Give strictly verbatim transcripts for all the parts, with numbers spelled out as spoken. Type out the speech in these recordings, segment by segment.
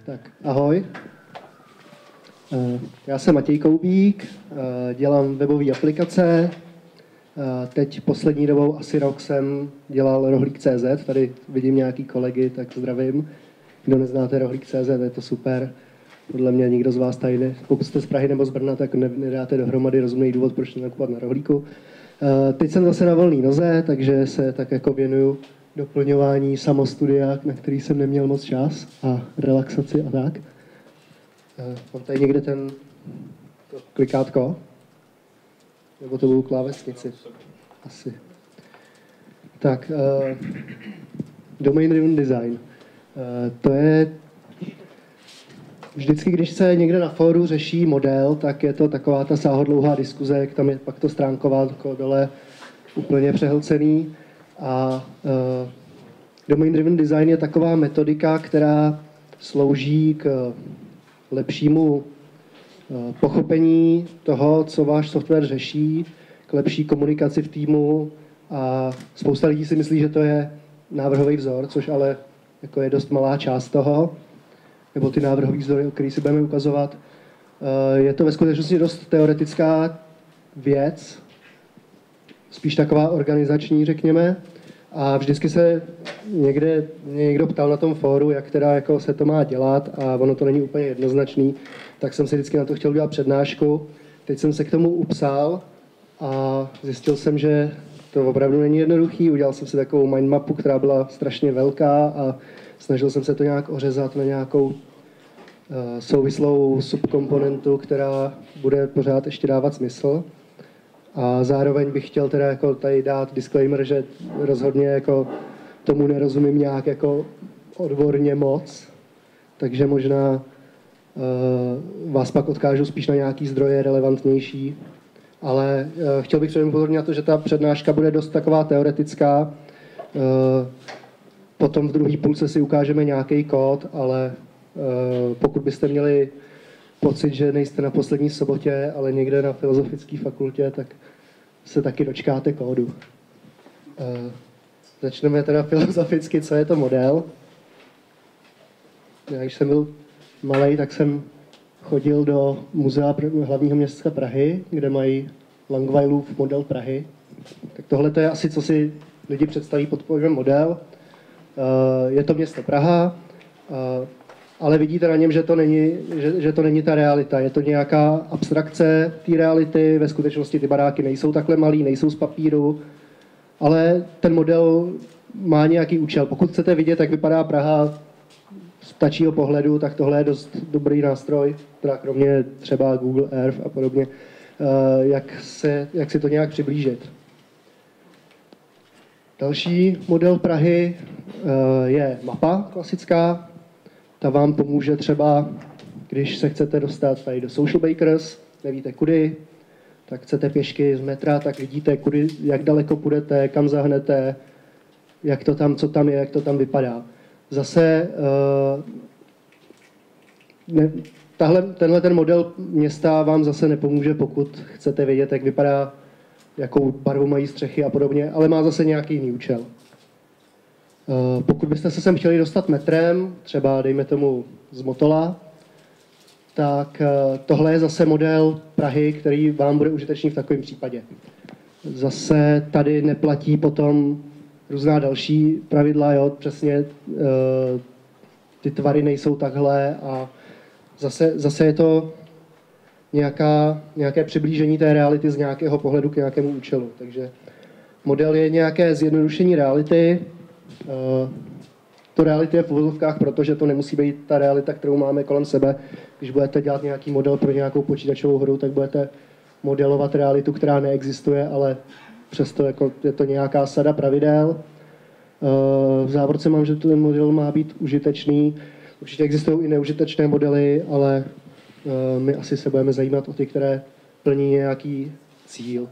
Tak, ahoj. Já jsem Matěj Koubík, dělám webové aplikace. Teď poslední dobou asi rok jsem dělal rohlík tečka cé zet, tady vidím nějaký kolegy, tak zdravím. Kdo neznáte rohlík tečka cé zet, je to super. Podle mě nikdo z vás tady, ne, pokud jste z Prahy nebo z Brna, tak nedáte dohromady rozumný důvod, proč nakupovat na rohlíku. Teď jsem zase na volné noze, takže se tak jako věnuju doplňování samostudia, na který jsem neměl moc čas, a relaxaci a tak. Mám tady někde ten to klikátko? Nebo to budou klávesnici? Asi. Tak, uh, Domain Driven Design. Uh, to je vždycky, když se někde na fóru řeší model, tak je to taková ta sáhodlouhá diskuze, jak tam je pak to stránková dole úplně přehlcený. A uh, Domain Driven Design je taková metodika, která slouží k lepšímu pochopení toho, co váš software řeší, k lepší komunikaci v týmu, a spousta lidí si myslí, že to je návrhový vzor, což ale jako je dost malá část toho, nebo ty návrhový vzory, o který si budeme ukazovat. Je to ve skutečnosti dost teoretická věc, spíš taková organizační, řekněme. A vždycky se někde někdo ptal na tom fóru, jak teda jako se to má dělat, a ono to není úplně jednoznačný, tak jsem si vždycky na to chtěl udělat přednášku. Teď jsem se k tomu upsal a zjistil jsem, že to opravdu není jednoduchý. Udělal jsem si takovou mindmapu, která byla strašně velká, a snažil jsem se to nějak ořezat na nějakou uh, souvislou subkomponentu, která bude pořád ještě dávat smysl. A zároveň bych chtěl teda jako tady dát disclaimer, že rozhodně jako tomu nerozumím nějak jako odborně moc, takže možná uh, vás pak odkážu spíš na nějaký zdroje relevantnější. Ale uh, chtěl bych předem upozornit na to, že ta přednáška bude dost taková teoretická. Uh, potom v druhé půlce si ukážeme nějaký kód, ale uh, pokud byste měli pocit, že nejste na poslední sobotě, ale někde na filozofické fakultě, tak se taky dočkáte kódu. Uh, začneme teda filozoficky, co je to model. Já, když jsem byl malej, tak jsem chodil do muzea hlavního města Prahy, kde mají Langweilův model Prahy. Tak tohle to je asi, co si lidi představí pod pojmem model. Uh, je to město Praha, uh, ale vidíte na něm, že to není, že, že to není ta realita. Je to nějaká abstrakce té reality. Ve skutečnosti ty baráky nejsou takhle malý, nejsou z papíru, ale ten model má nějaký účel. Pokud chcete vidět, jak vypadá Praha z ptačího pohledu, tak tohle je dost dobrý nástroj, teda kromě třeba Google Earth a podobně, jak, se, jak si to nějak přiblížit. Další model Prahy je mapa klasická. Ta vám pomůže třeba, když se chcete dostat tady do Social Bakers, nevíte kudy, tak chcete pěšky z metra, tak vidíte, kudy, jak daleko půjdete, kam zahnete, jak to tam, co tam je, jak to tam vypadá. Zase uh, ne, tahle, tenhle ten model města vám zase nepomůže, pokud chcete vědět, jak vypadá, jakou barvu mají střechy a podobně, ale má zase nějaký jiný účel. Pokud byste se sem chtěli dostat metrem, třeba dejme tomu z Motola, tak tohle je zase model Prahy, který vám bude užitečný v takovém případě. Zase tady neplatí potom různá další pravidla, jo, přesně ty tvary nejsou takhle, a zase, zase je to nějaká, nějaké přiblížení té reality z nějakého pohledu k nějakému účelu. Takže model je nějaké zjednodušení reality. To reality je v uvozovkách, protože to nemusí být ta realita, kterou máme kolem sebe. Když budete dělat nějaký model pro nějakou počítačovou hru, tak budete modelovat realitu, která neexistuje, ale přesto jako je to nějaká sada pravidel. V závorce mám, že ten model má být užitečný. Určitě existují i neužitečné modely, ale my asi se budeme zajímat o ty, které plní nějaký cíl.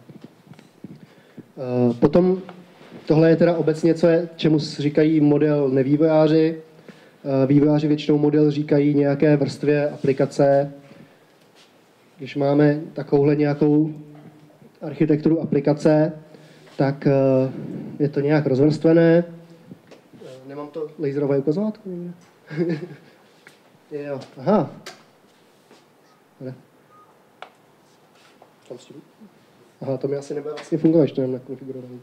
Potom tohle je teda obecně, co je, čemu říkají model nevývojáři. Vývojáři většinou model říkají nějaké vrstvě aplikace. Když máme takovouhle nějakou architekturu aplikace, tak je to nějak rozvrstvené. Nemám to laserové ukazovátko? Jo, aha. Aha, to mi asi nebude vlastně fungovat, ještě nemám nakonfigurovaný.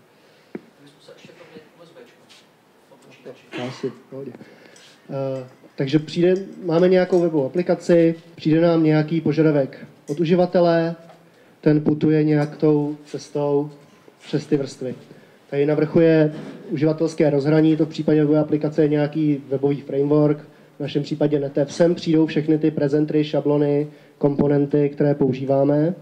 Asi, pohodě. Uh, takže přijde, máme nějakou webovou aplikaci, přijde nám nějaký požadavek od uživatele, ten putuje nějakou cestou přes ty vrstvy. Tady na vrchu je uživatelské rozhraní, to v případě webové aplikace je nějaký webový framework, v našem případě Netev. Sem přijdou všechny ty prezentry, šablony, komponenty, které používáme.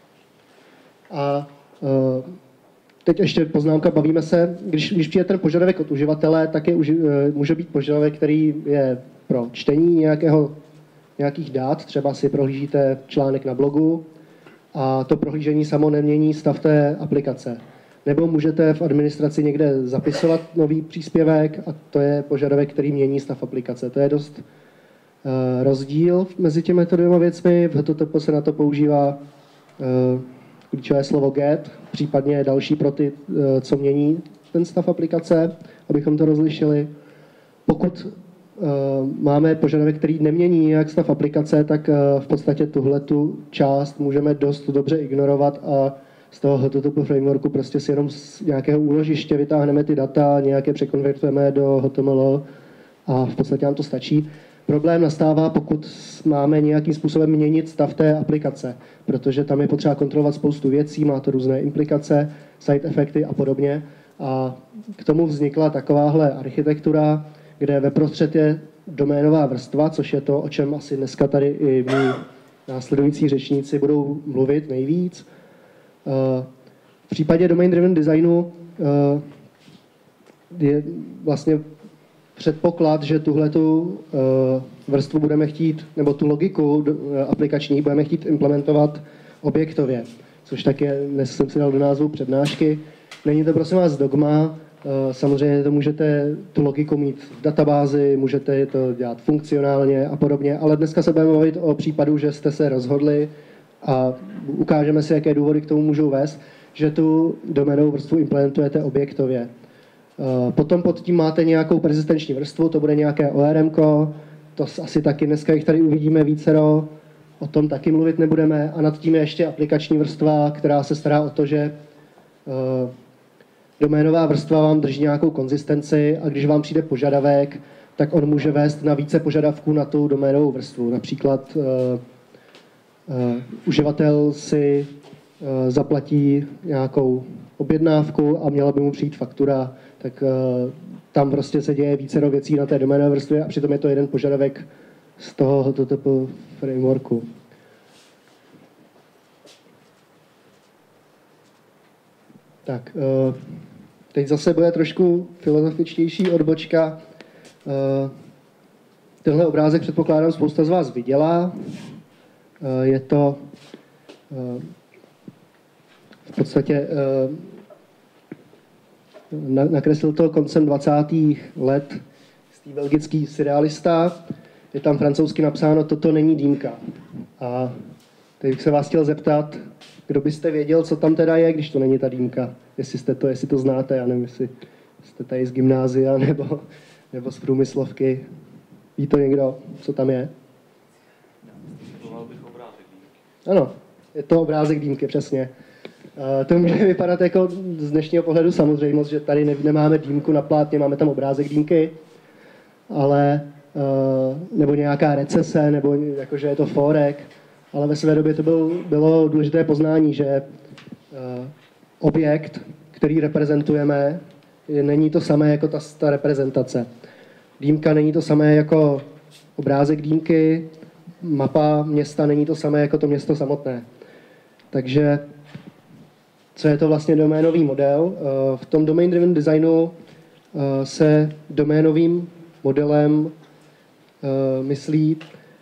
A uh, teď ještě poznámka, bavíme se, když, když přijde ten požadavek od uživatele, tak je, může být požadavek, který je pro čtení nějakého, nějakých dat, třeba si prohlížíte článek na blogu a to prohlížení samo nemění stav té aplikace. Nebo můžete v administraci někde zapisovat nový příspěvek a to je požadavek, který mění stav aplikace. To je dost uh, rozdíl mezi těmi dvěma věcmi. V H T T P se na to používá uh, klíčové slovo get, případně další pro ty, co mění ten stav aplikace, abychom to rozlišili. Pokud uh, máme požadavek, který nemění nějak stav aplikace, tak uh, v podstatě tuhletu část můžeme dost dobře ignorovat a z toho H T T P frameworku prostě si jenom z nějakého úložiště vytáhneme ty data, nějaké překonvertujeme do H T M L a v podstatě nám to stačí. Problém nastává, pokud máme nějakým způsobem měnit stav té aplikace, protože tam je potřeba kontrolovat spoustu věcí, má to různé implikace, side efekty a podobně. A k tomu vznikla takováhle architektura, kde ve prostřed je doménová vrstva, což je to, o čem asi dneska tady i mý následující řečníci budou mluvit nejvíc. V případě domain driven designu je vlastně předpoklad, že tuhletu uh, vrstvu budeme chtít, nebo tu logiku uh, aplikační budeme chtít implementovat objektově, což tak je, dnes jsem si dal do názvu přednášky. Není to prosím vás dogma, uh, samozřejmě to můžete tu logiku mít v databázi, můžete to dělat funkcionálně a podobně, ale dneska se budeme mluvit o případu, že jste se rozhodli a ukážeme si, jaké důvody k tomu můžou vést, že tu doménovou vrstvu implementujete objektově. Potom pod tím máte nějakou persistenční vrstvu, to bude nějaké O R M ko, to asi taky dneska jich tady uvidíme vícero, o tom taky mluvit nebudeme. A nad tím je ještě aplikační vrstva, která se stará o to, že uh, doménová vrstva vám drží nějakou konzistenci a když vám přijde požadavek, tak on může vést na více požadavků na tu doménovou vrstvu. Například uh, uh, uživatel si uh, zaplatí nějakou objednávku a měla by mu přijít faktura, tak uh, tam prostě se děje vícero věcí na té doménové vrstvě a přitom je to jeden požadavek z toho H T T P frameworku. Tak, uh, teď zase bude trošku filozofičtější odbočka. Uh, tenhle obrázek předpokládám spousta z vás viděla. Uh, je to uh, v podstatě uh, nakreslil to koncem dvacátých let z belgický surrealista. Je tam francouzsky napsáno, toto není dýmka. A teď bych se vás chtěl zeptat, kdo byste věděl, co tam teda je, když to není ta dýmka. Jestli jste to, jestli to znáte, já nevím, jestli jste tady z gymnázia nebo, nebo z průmyslovky. Ví to někdo, co tam je? Ano, je to obrázek dýmky, přesně. Uh, to může vypadat jako z dnešního pohledu samozřejmost, že tady ne, nemáme dýmku na plátně, máme tam obrázek dýmky, ale uh, nebo nějaká recese, nebo jakože je to forek, ale ve své době to byl, bylo důležité poznání, že uh, objekt, který reprezentujeme, je, není to samé jako ta, ta reprezentace. Dýmka není to samé jako obrázek dýmky, mapa města není to samé jako to město samotné. Takže co je to vlastně doménový model? V tom domain driven designu se doménovým modelem myslí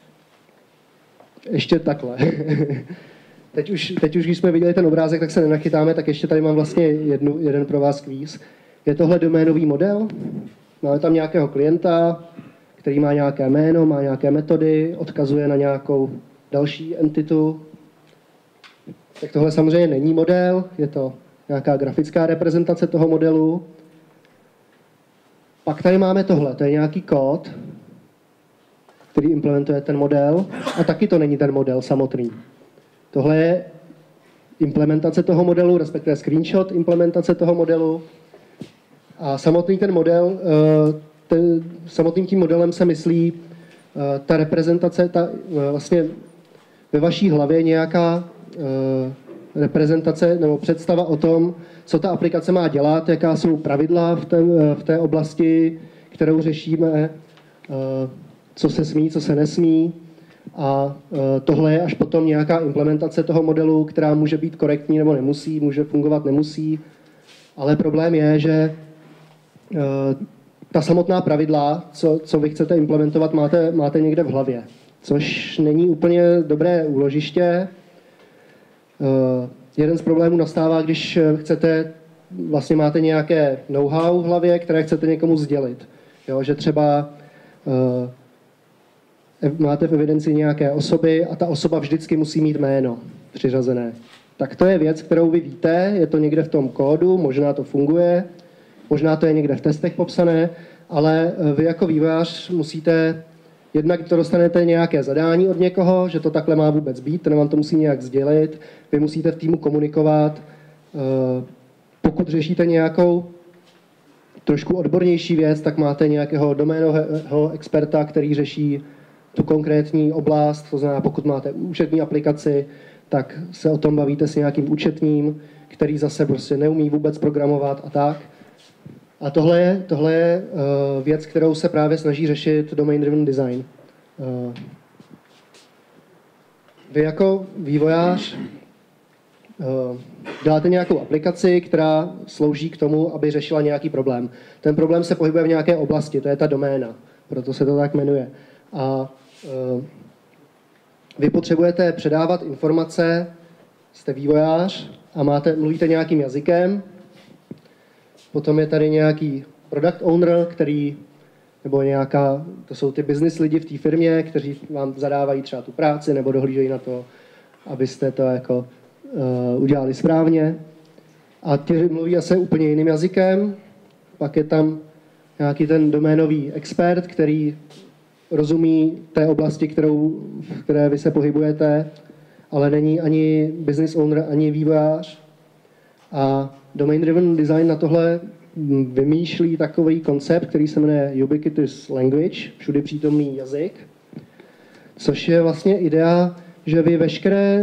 ještě takhle. teď, už, teď už, když jsme viděli ten obrázek, tak se nenachytáme, tak ještě tady mám vlastně jednu, jeden pro vás kvíz. Je tohle doménový model? Máme tam nějakého klienta, který má nějaké jméno, má nějaké metody, odkazuje na nějakou další entitu. Tak tohle samozřejmě není model, je to nějaká grafická reprezentace toho modelu. Pak tady máme tohle, to je nějaký kód, který implementuje ten model, a taky to není ten model samotný. Tohle je implementace toho modelu, respektive screenshot implementace toho modelu. A samotný ten model, ten, samotným tím modelem se myslí ta reprezentace, ta, vlastně ve vaší hlavě nějaká reprezentace nebo představa o tom, co ta aplikace má dělat, jaká jsou pravidla v té, v té oblasti, kterou řešíme, co se smí, co se nesmí. A tohle je až potom nějaká implementace toho modelu, která může být korektní nebo nemusí, může fungovat, nemusí. Ale problém je, že ta samotná pravidla, co, co vy chcete implementovat, máte, máte někde v hlavě, což není úplně dobré úložiště. Jeden z problémů nastává, když chcete, vlastně máte nějaké know-how v hlavě, které chcete někomu sdělit. Jo, že třeba máte v evidenci nějaké osoby a ta osoba vždycky musí mít jméno přiřazené. Tak to je věc, kterou vy víte, je to někde v tom kódu, možná to funguje, možná to je někde v testech popsané, ale vy jako vývojář musíte, jednak to dostanete nějaké zadání od někoho, že to takhle má vůbec být, ten vám to musí nějak sdělit, vy musíte v týmu komunikovat. Pokud řešíte nějakou trošku odbornější věc, tak máte nějakého doménového experta, který řeší tu konkrétní oblast, to znamená, pokud máte účetní aplikaci, tak se o tom bavíte s nějakým účetním, který zase prostě neumí vůbec programovat a tak. A tohle je, tohle je uh, věc, kterou se právě snaží řešit Domain Driven Design. Uh, vy jako vývojář uh, děláte nějakou aplikaci, která slouží k tomu, aby řešila nějaký problém. Ten problém se pohybuje v nějaké oblasti, to je ta doména, proto se to tak jmenuje. A uh, vy potřebujete předávat informace, jste vývojář a máte, mluvíte nějakým jazykem. Potom je tady nějaký product owner, který, nebo nějaká, to jsou ty business lidi v té firmě, kteří vám zadávají třeba tu práci nebo dohlížejí na to, abyste to jako uh, udělali správně. A ti mluví asi úplně jiným jazykem. Pak je tam nějaký ten doménový expert, který rozumí té oblasti, kterou, v které vy se pohybujete, ale není ani business owner, ani vývojář. A Domain Driven Design na tohle vymýšlí takový koncept, který se jmenuje Ubiquitous Language, všudy přítomný jazyk, což je vlastně idea, že vy veškeré,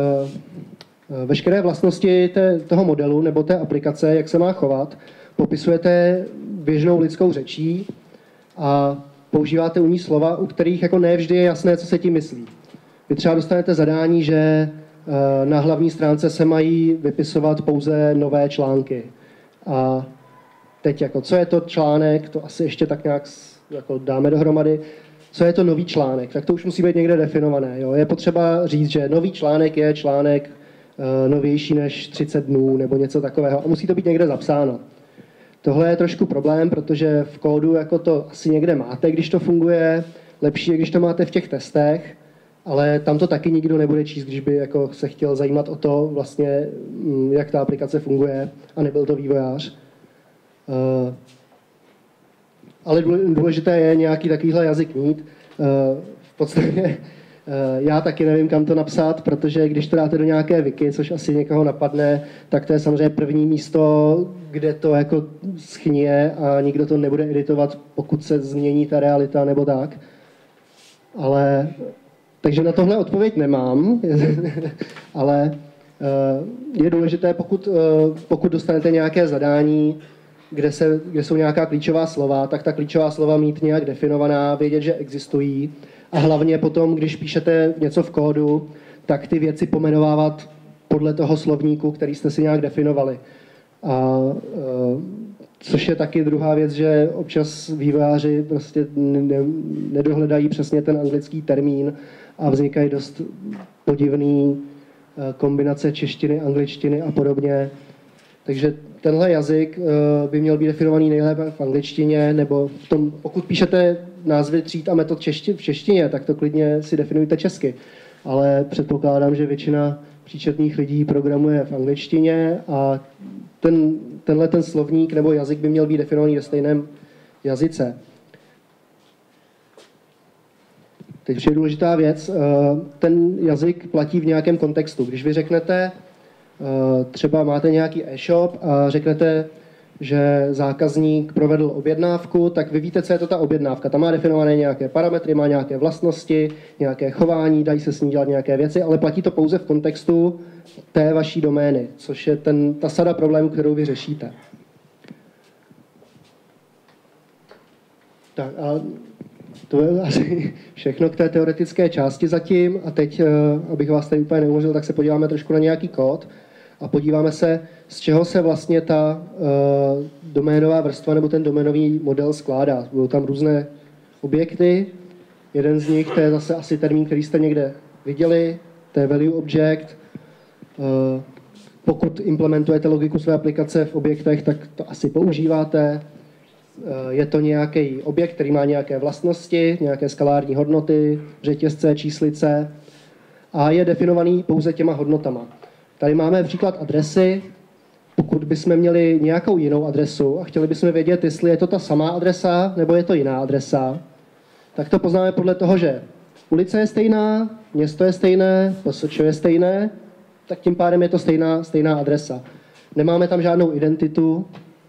veškeré vlastnosti té, toho modelu nebo té aplikace, jak se má chovat, popisujete běžnou lidskou řečí a používáte u ní slova, u kterých jako ne vždy je jasné, co se tím myslí. Vy třeba dostanete zadání, že na hlavní stránce se mají vypisovat pouze nové články. A teď jako, co je to článek, to asi ještě tak nějak jako dáme dohromady. Co je to nový článek, tak to už musí být někde definované. Jo? Je potřeba říct, že nový článek je článek uh, novější než třicet dnů nebo něco takového a musí to být někde zapsáno. Tohle je trošku problém, protože v kódu jako to asi někde máte, když to funguje. Lepší je, když to máte v těch testech, ale tam to taky nikdo nebude číst, když by jako se chtěl zajímat o to, vlastně, jak ta aplikace funguje a nebyl to vývojář. Uh, ale důležité je nějaký takovýhle jazyk mít. Uh, v podstatě uh, já taky nevím, kam to napsat, protože když to dáte do nějaké wiki, což asi někoho napadne, tak to je samozřejmě první místo, kde to jako schnije a nikdo to nebude editovat, pokud se změní ta realita nebo tak. Ale takže na tohle odpověď nemám, ale uh, je důležité, pokud, uh, pokud dostanete nějaké zadání, kde, se, kde jsou nějaká klíčová slova, tak ta klíčová slova mít nějak definovaná, vědět, že existují a hlavně potom, když píšete něco v kódu, tak ty věci pomenovávat podle toho slovníku, který jste si nějak definovali. A, uh, což je taky druhá věc, že občas vývojáři prostě ne, nedohledají přesně ten anglický termín a vznikají dost podivný uh, kombinace češtiny, angličtiny a podobně. Takže tenhle jazyk uh, by měl být definovaný nejlépe v angličtině, nebo v tom, pokud píšete názvy tříd a metod češti, v češtině, tak to klidně si definujte česky. Ale předpokládám, že většina příčetných lidí programuje v angličtině a ten, tenhle ten slovník nebo jazyk by měl být definovaný ve stejném jazyce. Teď je důležitá věc, ten jazyk platí v nějakém kontextu. Když vy řeknete, třeba máte nějaký e-shop a řeknete, že zákazník provedl objednávku, tak vy víte, co je to ta objednávka. Tam má definované nějaké parametry, má nějaké vlastnosti, nějaké chování, dají se s ní dělat nějaké věci, ale platí to pouze v kontextu té vaší domény, což je ten, ta sada problémů, kterou vy řešíte. Tak a to je asi všechno k té teoretické části zatím. A teď, abych vás tady úplně neumořil, tak se podíváme trošku na nějaký kód a podíváme se, z čeho se vlastně ta uh, doménová vrstva nebo ten doménový model skládá. Budou tam různé objekty. Jeden z nich, to je zase asi termín, který jste někde viděli, to je value object. Uh, pokud implementujete logiku své aplikace v objektech, tak to asi používáte. Je to nějaký objekt, který má nějaké vlastnosti, nějaké skalární hodnoty, řetězce, číslice a je definovaný pouze těma hodnotama. Tady máme příklad adresy. Pokud bychom měli nějakou jinou adresu a chtěli bychom vědět, jestli je to ta samá adresa nebo je to jiná adresa, tak to poznáme podle toho, že ulice je stejná, město je stejné, P S Č je stejné, tak tím pádem je to stejná, stejná adresa. Nemáme tam žádnou identitu.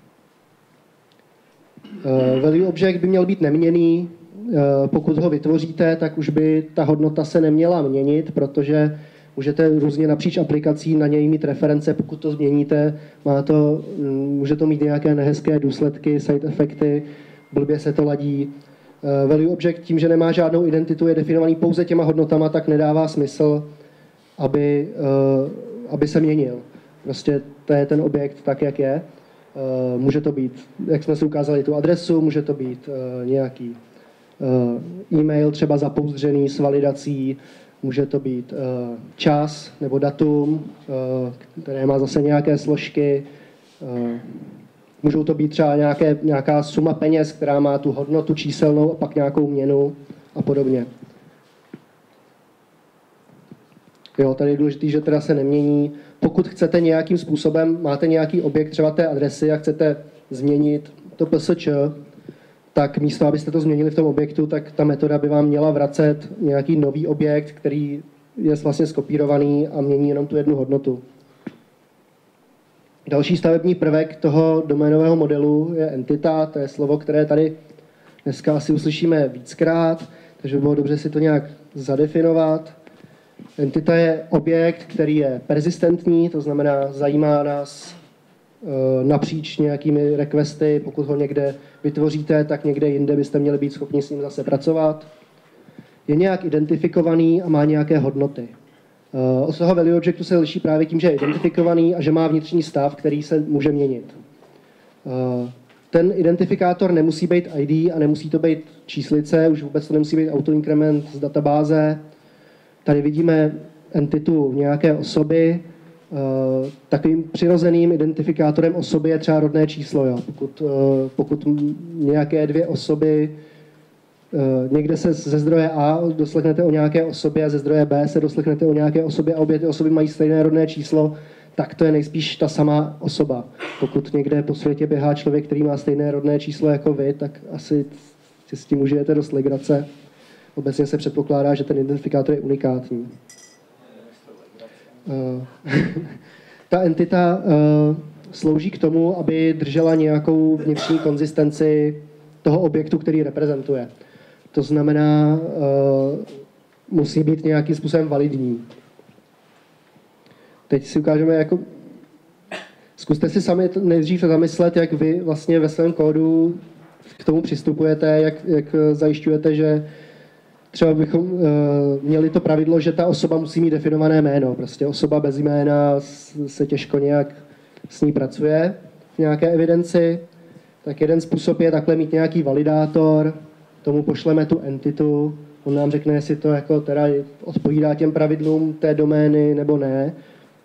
Uh, value object by měl být neměnný. Uh, pokud ho vytvoříte, tak už by ta hodnota se neměla měnit, protože můžete různě napříč aplikací na něj mít reference. Pokud to změníte, má to, může to mít nějaké nehezké důsledky, side efekty, blbě se to ladí. Uh, value object tím, že nemá žádnou identitu, je definovaný pouze těma hodnotama, tak nedává smysl, aby, uh, aby se měnil. Prostě to je ten objekt tak, jak je. Uh, může to být, jak jsme si ukázali, tu adresu, může to být uh, nějaký uh, e-mail třeba zapouzdřený s validací, může to být uh, čas nebo datum, uh, které má zase nějaké složky, uh, můžou to být třeba nějaké, nějaká suma peněz, která má tu hodnotu číselnou a pak nějakou měnu a podobně. Jo, tady je důležité, že teda se nemění. Pokud chcete nějakým způsobem, máte nějaký objekt třeba té adresy a chcete změnit to P S Č, tak místo, abyste to změnili v tom objektu, tak ta metoda by vám měla vracet nějaký nový objekt, který je vlastně skopírovaný a mění jenom tu jednu hodnotu. Další stavební prvek toho doménového modelu je entita, to je slovo, které tady dneska asi uslyšíme víckrát, takže by bylo dobře si to nějak zadefinovat. Entita je objekt, který je persistentní, to znamená, zajímá nás e, napříč nějakými requesty. Pokud ho někde vytvoříte, tak někde jinde byste měli být schopni s ním zase pracovat. Je nějak identifikovaný a má nějaké hodnoty. E, od toho value objectu se liší právě tím, že je identifikovaný a že má vnitřní stav, který se může měnit. E, ten identifikátor nemusí být I D a nemusí to být číslice, už vůbec to nemusí být autoinkrement z databáze. Tady vidíme entitu nějaké osoby. Takovým přirozeným identifikátorem osoby je třeba rodné číslo. Jo. Pokud, pokud nějaké dvě osoby, někde se ze zdroje A doslechnete o nějaké osobě a ze zdroje B se doslechnete o nějaké osobě a obě ty osoby mají stejné rodné číslo, tak to je nejspíš ta samá osoba. Pokud někde po světě běhá člověk, který má stejné rodné číslo jako vy, tak asi si s tím užijete dost legrace. Obecně se předpokládá, že ten identifikátor je unikátní. Uh, ta entita uh, slouží k tomu, aby držela nějakou vnitřní konzistenci toho objektu, který reprezentuje. To znamená, uh, musí být nějakým způsobem validní. Teď si ukážeme, jako... Zkuste si sami nejdřív zamyslet, jak vy vlastně ve svém kódu k tomu přistupujete, jak, jak zajišťujete, že třeba bychom uh, měli to pravidlo, že ta osoba musí mít definované jméno. Prostě osoba bez jména se těžko nějak s ní pracuje v nějaké evidenci. Tak jeden způsob je takhle mít nějaký validátor, tomu pošleme tu entitu, on nám řekne, jestli to jako teda odpovídá těm pravidlům té domény nebo ne.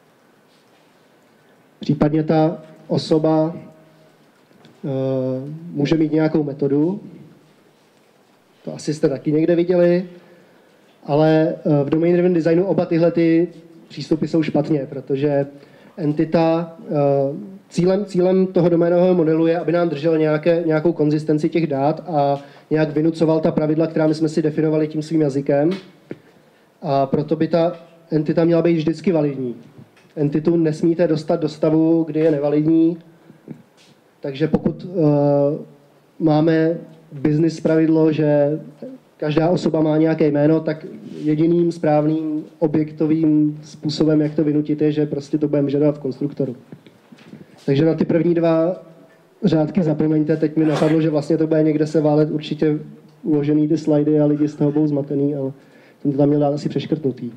Případně ta osoba uh, může mít nějakou metodu. To asi jste taky někde viděli, ale v domain-driven designu oba tyhle ty přístupy jsou špatně, protože entita, cílem, cílem toho doménového modelu je, aby nám držel nějaké, nějakou konzistenci těch dát a nějak vynucoval ta pravidla, která my jsme si definovali tím svým jazykem. A proto by ta entita měla být vždycky validní. Entitu nesmíte dostat do stavu, kdy je nevalidní. Takže pokud uh, máme business pravidlo, že každá osoba má nějaké jméno, tak jediným správným objektovým způsobem, jak to vynutit, je, že prostě to budeme vyžadovat v konstruktoru. Takže na ty první dva řádky zapomeňte. Teď mi napadlo, že vlastně to bude někde se válet určitě uložený ty slidy a lidi z toho budou zmatený, ale ten to tam měl dát asi přeškrtnutý.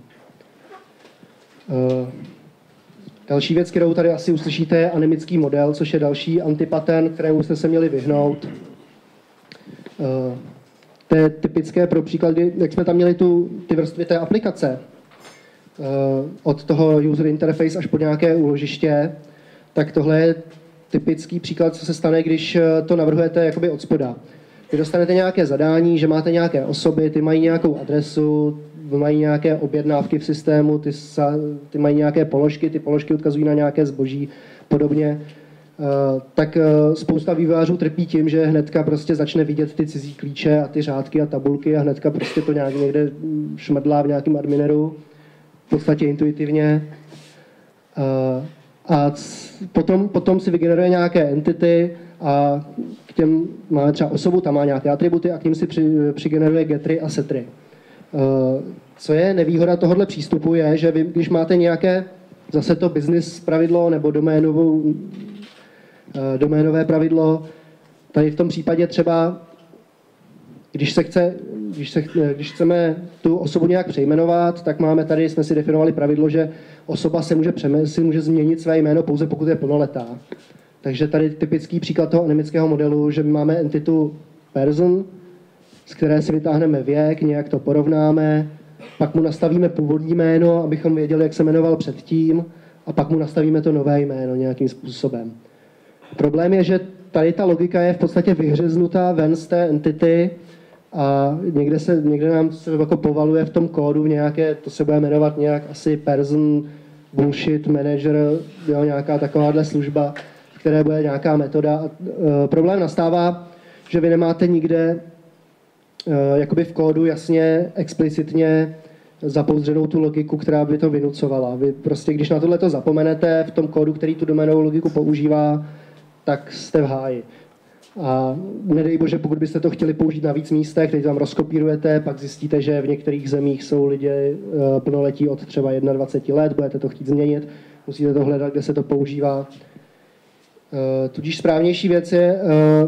Uh, další věc, kterou tady asi uslyšíte, je anemický model, což je další antipaten, kterému jste se měli vyhnout. Uh, to je typické pro příklad, kdy, jak jsme tam měli tu, ty vrstvy té aplikace, uh, od toho user interface až po nějaké úložiště, tak tohle je typický příklad, co se stane, když to navrhujete jakoby od spoda. Vy dostanete nějaké zadání, že máte nějaké osoby, ty mají nějakou adresu, mají nějaké objednávky v systému, ty, sa, ty mají nějaké položky, ty položky odkazují na nějaké zboží, podobně. Uh, tak uh, spousta vývojářů trpí tím, že hnedka prostě začne vidět ty cizí klíče a ty řádky a tabulky a hnedka prostě to nějak někde šmrdlá v nějakém admineru, v podstatě intuitivně. Uh, a potom, potom si vygeneruje nějaké entity a k těm máme třeba osobu, tam má nějaké atributy a k ním si při, přigeneruje getry a setry. Uh, co je nevýhoda tohohle přístupu je, že vy, když máte nějaké zase to business pravidlo nebo doménovou, uh, doménové pravidlo, tady v tom případě třeba, když, se chce, když, se, když chceme tu osobu nějak přejmenovat, tak máme tady, jsme si definovali pravidlo, že osoba se může, přeme, si může změnit své jméno pouze pokud je plnoletá. Takže tady typický příklad toho anemického modelu, že máme entitu person, z které si vytáhneme věk, nějak to porovnáme, pak mu nastavíme původní jméno, abychom věděli, jak se jmenoval předtím, a pak mu nastavíme to nové jméno nějakým způsobem. Problém je, že tady ta logika je v podstatě vyhřeznutá ven z té entity a někde, se, někde nám se jako povaluje v tom kódu v nějaké, to se bude jmenovat nějak asi person, bullshit, manager, jo, nějaká takováhle služba, v které bude nějaká metoda. A, e, problém nastává, že vy nemáte nikde e, jakoby v kódu jasně, explicitně zapouzdřenou tu logiku, která by to vynucovala. Vy prostě, když na tohleto zapomenete v tom kódu, který tu doménovou logiku používá, tak jste v háji. A nedej bože, pokud byste to chtěli použít na víc místech, teď tam rozkopírujete, pak zjistíte, že v některých zemích jsou lidé plnoletí od třeba dvacet jedna let, budete to chtít změnit, musíte to hledat, kde se to používá. Tudíž správnější věc je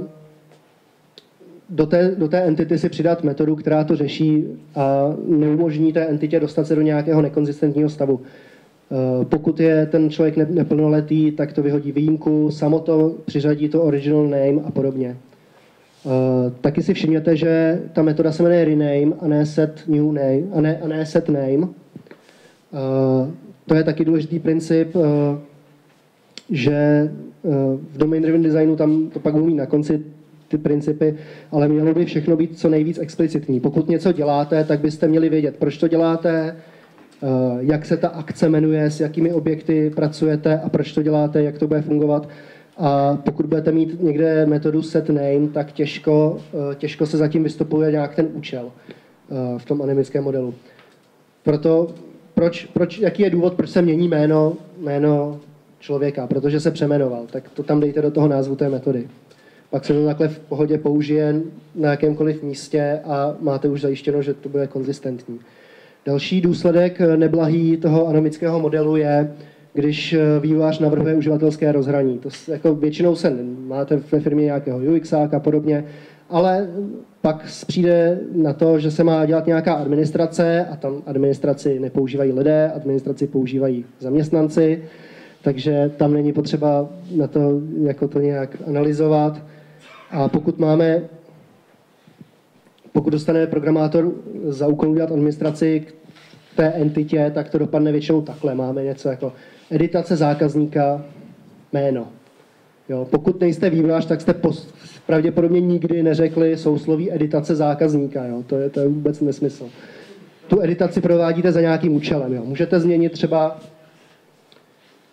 do té, do té entity si přidat metodu, která to řeší a neumožní té entitě dostat se do nějakého nekonzistentního stavu. Pokud je ten člověk neplnoletý, tak to vyhodí výjimku, samo to přiřadí to original name a podobně. Taky si všimněte, že ta metoda se jmenuje rename a ne set new name, a ne, a ne set name. To je taky důležitý princip, že v domain driven designu tam to pak umí na konci ty principy, ale mělo by všechno být co nejvíc explicitní. Pokud něco děláte, tak byste měli vědět, proč to děláte, jak se ta akce jmenuje, s jakými objekty pracujete a proč to děláte, jak to bude fungovat. A pokud budete mít někde metodu set name, tak těžko, těžko se zatím vystupuje nějak ten účel v tom anemickém modelu. Proto, proč, proč, jaký je důvod, proč se mění jméno, jméno člověka? Protože se přeměnoval, tak to tam dejte do toho názvu té metody. Pak se to takhle v pohodě použije na jakémkoliv místě a máte už zajištěno, že to bude konzistentní. Další důsledek neblahý toho anemického modelu je, když vývojář navrhuje uživatelské rozhraní. To jako většinou se máte ve firmě nějakého U X a podobně, ale pak přijde na to, že se má dělat nějaká administrace a tam administraci nepoužívají lidé, administraci používají zaměstnanci, takže tam není potřeba na to, jako to nějak analyzovat. A pokud máme Pokud dostane programátor za úkol udělat administraci k té entitě, tak to dopadne většinou takhle. Máme něco jako editace zákazníka, jméno. Jo, pokud nejste vývojář, tak jste post, pravděpodobně nikdy neřekli sousloví editace zákazníka. Jo. To, je, to je vůbec nesmysl. Tu editaci provádíte za nějakým účelem. Jo. Můžete změnit třeba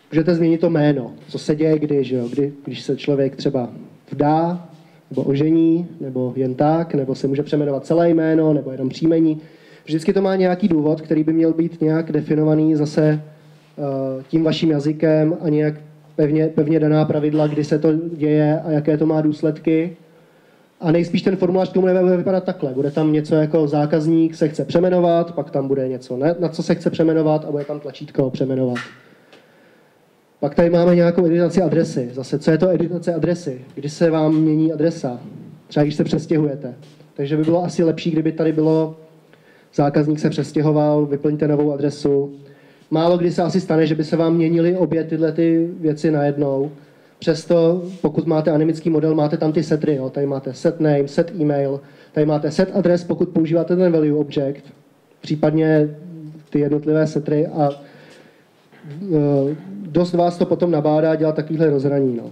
Můžete změnit to jméno, co se děje kdy, že jo? Kdy, když se člověk třeba vdá, nebo ožení, nebo jen tak, nebo se může přejmenovat celé jméno, nebo jenom příjmení. Vždycky to má nějaký důvod, který by měl být nějak definovaný zase uh, tím vaším jazykem a nějak pevně, pevně daná pravidla, kdy se to děje a jaké to má důsledky. A nejspíš ten formulář k tomu nebude vypadat takhle. Bude tam něco jako zákazník se chce přeměnovat, pak tam bude něco, na co se chce přeměnovat a bude tam tlačítko přeměnovat. Pak tady máme nějakou editaci adresy. Zase, co je to editace adresy? Kdy se vám mění adresa? Třeba když se přestěhujete. Takže by bylo asi lepší, kdyby tady bylo zákazník se přestěhoval, vyplňte novou adresu. Málo kdy se asi stane, že by se vám měnily obě tyhle ty věci najednou. Přesto, pokud máte anonymický model, máte tam ty setry. Jo? Tady máte set name, set email, tady máte set adres, pokud používáte ten value object, případně ty jednotlivé setry a uh, dost vás to potom nabádá dělat takovýhle rozhraní. No.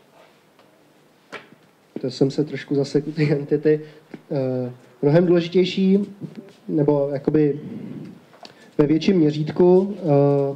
To jsem se trošku zasekl ty entity. Uh, mnohem důležitější, nebo jakoby ve větším měřítku, uh,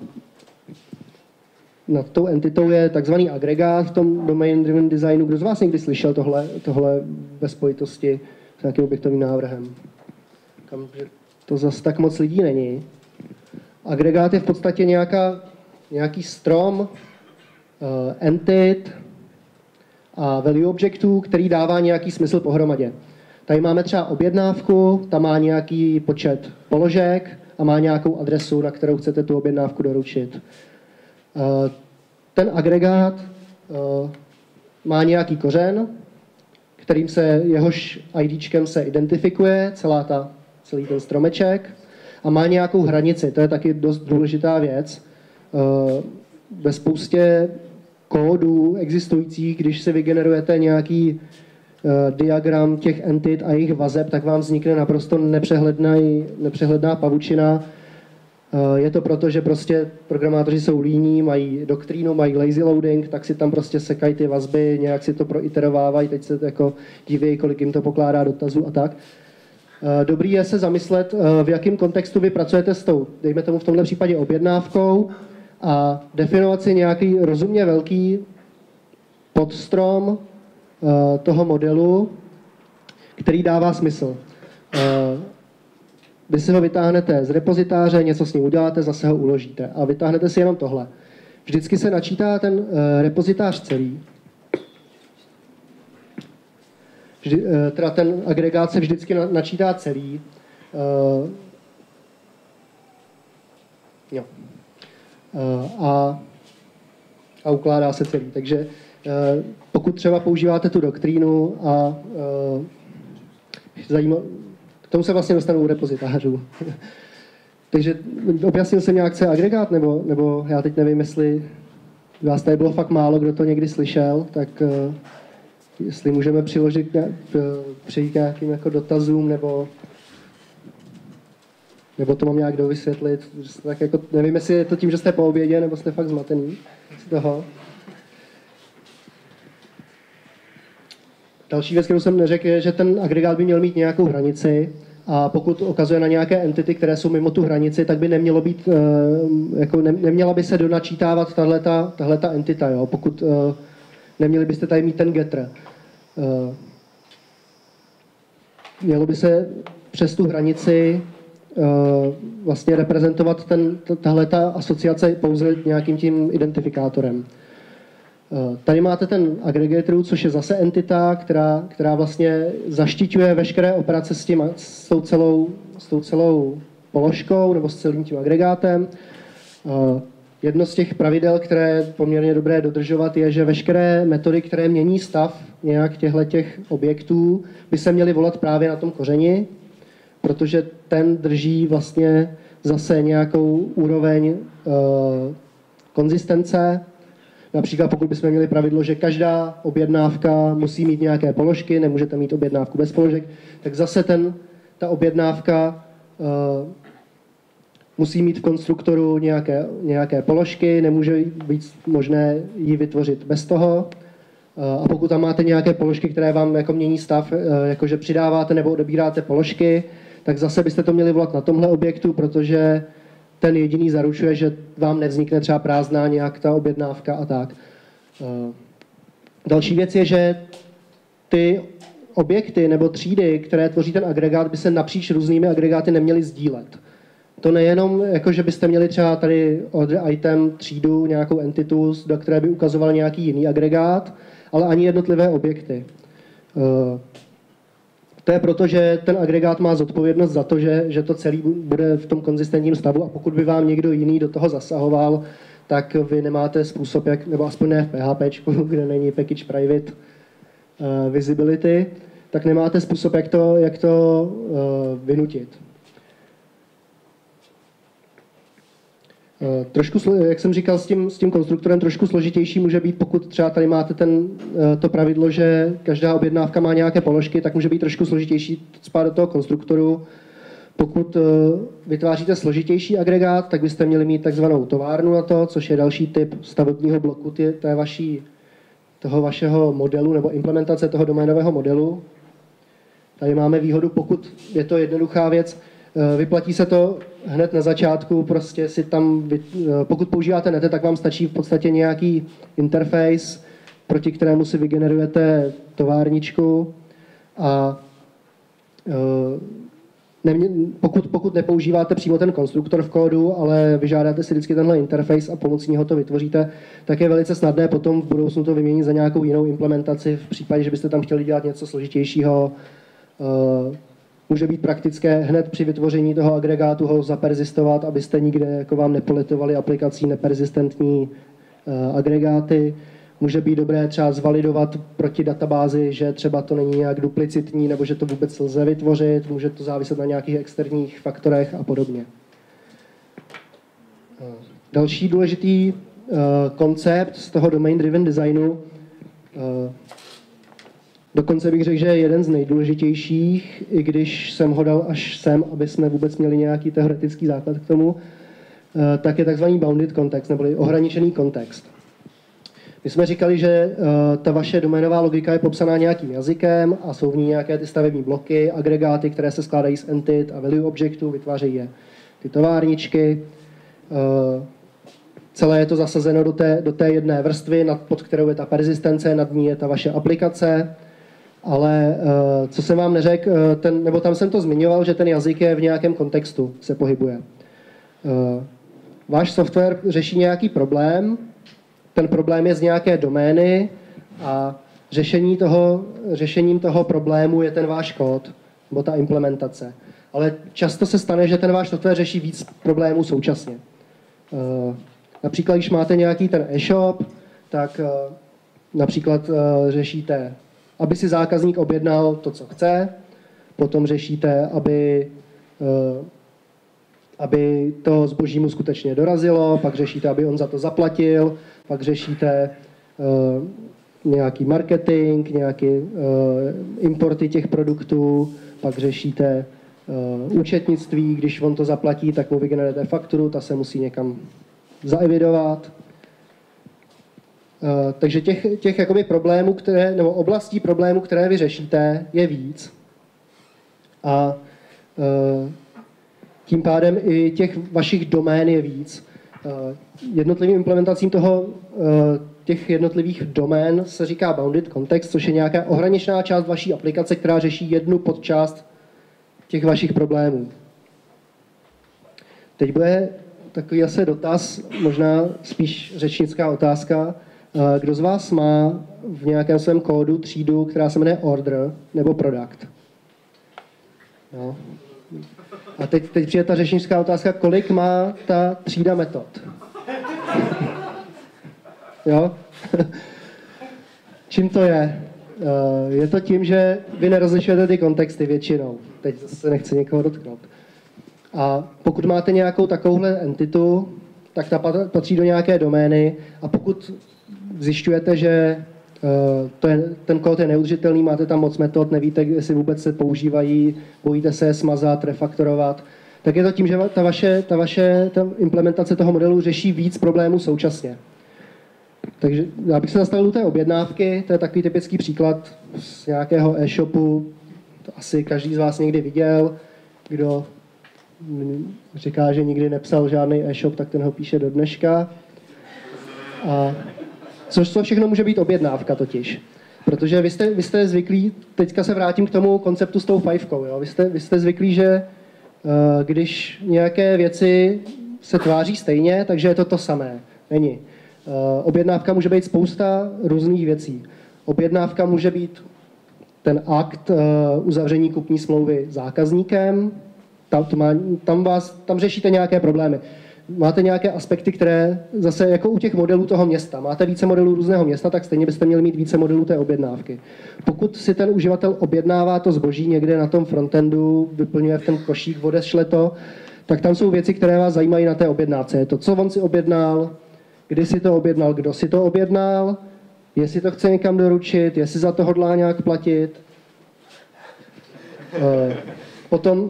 nad tou entitou je takzvaný agregát v tom domain-driven designu. Kdo z vás někdy slyšel tohle, tohle ve spojitosti s nějakým objektovým návrhem? Kam, že to zase tak moc lidí není. Agregát je v podstatě nějaká, nějaký strom uh, entit a value objectů, který dává nějaký smysl pohromadě. Tady máme třeba objednávku, ta má nějaký počet položek a má nějakou adresu, na kterou chcete tu objednávku doručit. Ten agregát má nějaký kořen, kterým se jehož IDčkem se identifikuje celá ta, celý ten stromeček a má nějakou hranici. To je taky dost důležitá věc. Ve spoustě kódů existujících, když si vygenerujete nějaký diagram těch entit a jejich vazeb, tak vám vznikne naprosto nepřehledná, nepřehledná pavučina. Je to proto, že prostě programátoři jsou líní, mají doktrínu, mají lazy loading, tak si tam prostě sekají ty vazby, nějak si to proiterovávají, teď se to jako diví, kolik jim to pokládá dotazů a tak. Dobrý je se zamyslet, v jakém kontextu vy pracujete s tou, dejme tomu v tomhle případě objednávkou, a definovat si nějaký rozumně velký podstrom toho modelu, který dává smysl. Vy si ho vytáhnete z repozitáře, něco s ním uděláte, zase ho uložíte a vytáhnete si jenom tohle. Vždycky se načítá ten repozitář celý. Vždy, teda ten agregát se vždycky načítá celý. Jo. A, a ukládá se celý. Takže pokud třeba používáte tu doktrínu a zajímavé, k tomu se vlastně dostanu u repozitářů. Takže objasnil jsem nějak, co je agregát, nebo, nebo já teď nevím, jestli vás tady bylo fakt málo, kdo to někdy slyšel, tak uh, jestli můžeme přiložit, uh, přejít k nějakým jako dotazům, nebo, nebo to mám nějak dovysvětlit. Tak jako, nevím, jestli je to tím, že jste po obědě, nebo jste fakt zmatený z toho. Další věc, kterou jsem neřekl, je, že ten agregát by měl mít nějakou hranici a pokud ukazuje na nějaké entity, které jsou mimo tu hranici, tak by nemělo být, jako ne, neměla by se donačítávat tahleta entita, jo? Pokud neměli byste tady mít ten getter. Mělo by se přes tu hranici vlastně reprezentovat ten, tahleta asociace pouze nějakým tím identifikátorem. Tady máte ten agregator, což je zase entita, která, která vlastně zaštiťuje veškeré operace s, tím, s, tou celou, s tou celou položkou nebo s celým tím agregátem. Jedno z těch pravidel, které je poměrně dobré dodržovat, je, že veškeré metody, které mění stav nějak těchto objektů, by se měly volat právě na tom kořeni, protože ten drží vlastně zase nějakou úroveň uh, konzistence. Například pokud bychom měli pravidlo, že každá objednávka musí mít nějaké položky, nemůžete mít objednávku bez položek, tak zase ten, ta objednávka uh, musí mít v konstruktoru nějaké, nějaké položky, nemůže být možné ji vytvořit bez toho. Uh, a pokud tam máte nějaké položky, které vám jako mění stav, uh, jakože přidáváte nebo odebíráte položky, tak zase byste to měli volat na tomhle objektu, protože ten jediný zaručuje, že vám nevznikne třeba prázdná nějak ta objednávka a tak. Další věc je, že ty objekty nebo třídy, které tvoří ten agregát, by se napříč různými agregáty neměly sdílet. To nejenom, jako že byste měli třeba tady od item třídu, nějakou entitu, do které by ukazoval nějaký jiný agregát, ale ani jednotlivé objekty. To je proto, že ten agregát má zodpovědnost za to, že, že to celé bude v tom konzistentním stavu a pokud by vám někdo jiný do toho zasahoval, tak vy nemáte způsob, jak, nebo aspoň ne v P H P, kde není package private uh, visibility, tak nemáte způsob, jak to, jak to uh, vynutit. Uh, trošku, jak jsem říkal, s tím, s tím konstruktorem trošku složitější může být, pokud třeba tady máte ten, uh, to pravidlo, že každá objednávka má nějaké položky, tak může být trošku složitější spát do toho konstruktoru. Pokud uh, vytváříte složitější agregát, tak byste měli mít takzvanou továrnu na to, což je další typ stavebního bloku tě, té vaší, toho vašeho modelu nebo implementace toho doménového modelu. Tady máme výhodu, pokud je to jednoduchá věc, uh, vyplatí se to hned na začátku, prostě si tam, uh, pokud používáte net, tak vám stačí v podstatě nějaký interface, proti kterému si vygenerujete továrničku a uh, Nemě, pokud, pokud nepoužíváte přímo ten konstruktor v kódu, ale vyžádáte si vždycky tenhle interface a pomocí něho to vytvoříte, tak je velice snadné potom v budoucnu to vyměnit za nějakou jinou implementaci v případě, že byste tam chtěli dělat něco složitějšího. Uh, může být praktické hned při vytvoření toho agregátu ho zaperzistovat, abyste nikde jako vám nepolitovali aplikací neperzistentní uh, agregáty. Může být dobré třeba zvalidovat proti databázi, že třeba to není nějak duplicitní, nebo že to vůbec lze vytvořit, může to záviset na nějakých externích faktorech a podobně. Další důležitý uh, koncept z toho domain-driven designu, uh, dokonce bych řekl, že je jeden z nejdůležitějších, i když jsem ho dal až sem, aby jsme vůbec měli nějaký teoretický základ k tomu, uh, tak je takzvaný bounded context, neboli ohraničený kontext. My jsme říkali, že uh, ta vaše doménová logika je popsaná nějakým jazykem a jsou v ní nějaké ty stavební bloky, agregáty, které se skládají z entit a value objectů, vytvářejí je ty továrničky. Uh, celé je to zasazeno do té, do té jedné vrstvy, nad, pod kterou je ta persistence, nad ní je ta vaše aplikace. Ale uh, co jsem vám neřekl, uh, ten, nebo tam jsem to zmiňoval, že ten jazyk je v nějakém kontextu, se pohybuje. Uh, váš software řeší nějaký problém, ten problém je z nějaké domény a řešení toho, řešením toho problému je ten váš kód, nebo ta implementace. Ale často se stane, že ten váš software řeší víc problémů současně. Například, když máte nějaký ten e-shop, tak například řešíte, aby si zákazník objednal to, co chce, potom řešíte, aby aby to zboží mu skutečně dorazilo, pak řešíte, aby on za to zaplatil, pak řešíte uh, nějaký marketing, nějaký uh, importy těch produktů, pak řešíte uh, účetnictví, když on to zaplatí, tak mu vygenerujete fakturu, ta se musí někam zaevidovat. Uh, takže těch, těch jakoby problémů, které, nebo oblastí problémů, které vy řešíte, je víc. A uh, tím pádem i těch vašich domén je víc. Jednotlivým implementacím toho, těch jednotlivých domén se říká bounded context, což je nějaká ohraničená část vaší aplikace, která řeší jednu podčást těch vašich problémů. Teď bude takový asi dotaz, možná spíš řečnická otázka. Kdo z vás má v nějakém svém kódu třídu, která se jmenuje order nebo product? No. A teď, teď přijde ta řečnická otázka, kolik má ta třída metod? Jo? Čím to je? Je to tím, že vy nerozlišujete ty kontexty většinou. Teď zase nechci někoho dotknout. A pokud máte nějakou takovouhle entitu, tak ta patří do nějaké domény a pokud zjišťujete, že to je, ten kód je neudržitelný, máte tam moc metod, nevíte, jestli vůbec se používají, bojíte se je smazat, refaktorovat, tak je to tím, že ta vaše, ta vaše ta implementace toho modelu řeší víc problémů současně. Takže já bych se zastavil u té objednávky, to je takový typický příklad z nějakého e-shopu, to asi každý z vás někdy viděl, kdo říká, že nikdy nepsal žádný e-shop, tak ten ho píše do dneška. A což to všechno může být objednávka totiž. Protože vy jste, vy jste zvyklí, teďka se vrátím k tomu konceptu s tou fajfkou, jo? Vy, jste, vy jste zvyklí, že uh, když nějaké věci se tváří stejně, takže je to to samé. Není. Uh, objednávka může být spousta různých věcí. Objednávka může být ten akt uh, uzavření kupní smlouvy zákazníkem, tam, to má, tam, vás, tam řešíte nějaké problémy. Máte nějaké aspekty, které zase jako u těch modelů toho města. Máte více modelů různého města, tak stejně byste měli mít více modelů té objednávky. Pokud si ten uživatel objednává to zboží někde na tom frontendu, vyplňuje v ten košík, odešle to, tak tam jsou věci, které vás zajímají na té objednávce. Je to, co on si objednal, kdy si to objednal, kdo si to objednal, jestli to chce někam doručit, jestli za to hodlá nějak platit. Potom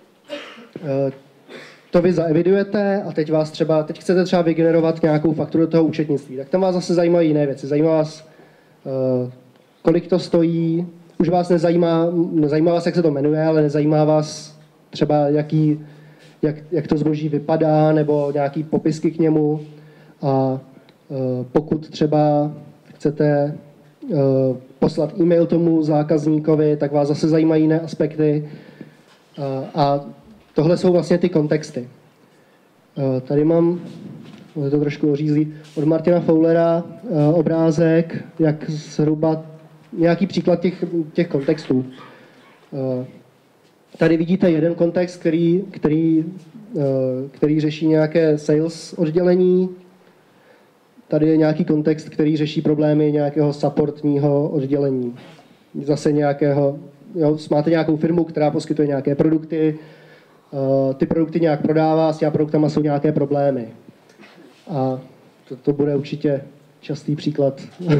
to vy zaevidujete a teď vás třeba, teď chcete třeba vygenerovat nějakou fakturu do toho účetnictví, tak tam vás zase zajímají jiné věci. Zajímá vás, kolik to stojí, už vás nezajímá, nezajímá vás, jak se to jmenuje, ale nezajímá vás třeba, jaký, jak, jak to zboží vypadá, nebo nějaký popisky k němu. A pokud třeba chcete poslat e-mail tomu zákazníkovi, tak vás zase zajímají jiné aspekty. A tohle jsou vlastně ty kontexty. Tady mám, je to trošku ořízlý, od Martina Fowlera obrázek, jak zhruba nějaký příklad těch, těch kontextů. Tady vidíte jeden kontext, který, který, který řeší nějaké sales oddělení. Tady je nějaký kontext, který řeší problémy nějakého supportního oddělení. Zase nějakého, jo, máte nějakou firmu, která poskytuje nějaké produkty, uh, ty produkty nějak prodává, s těmi produktama jsou nějaké problémy. A to, to bude určitě častý příklad. uh,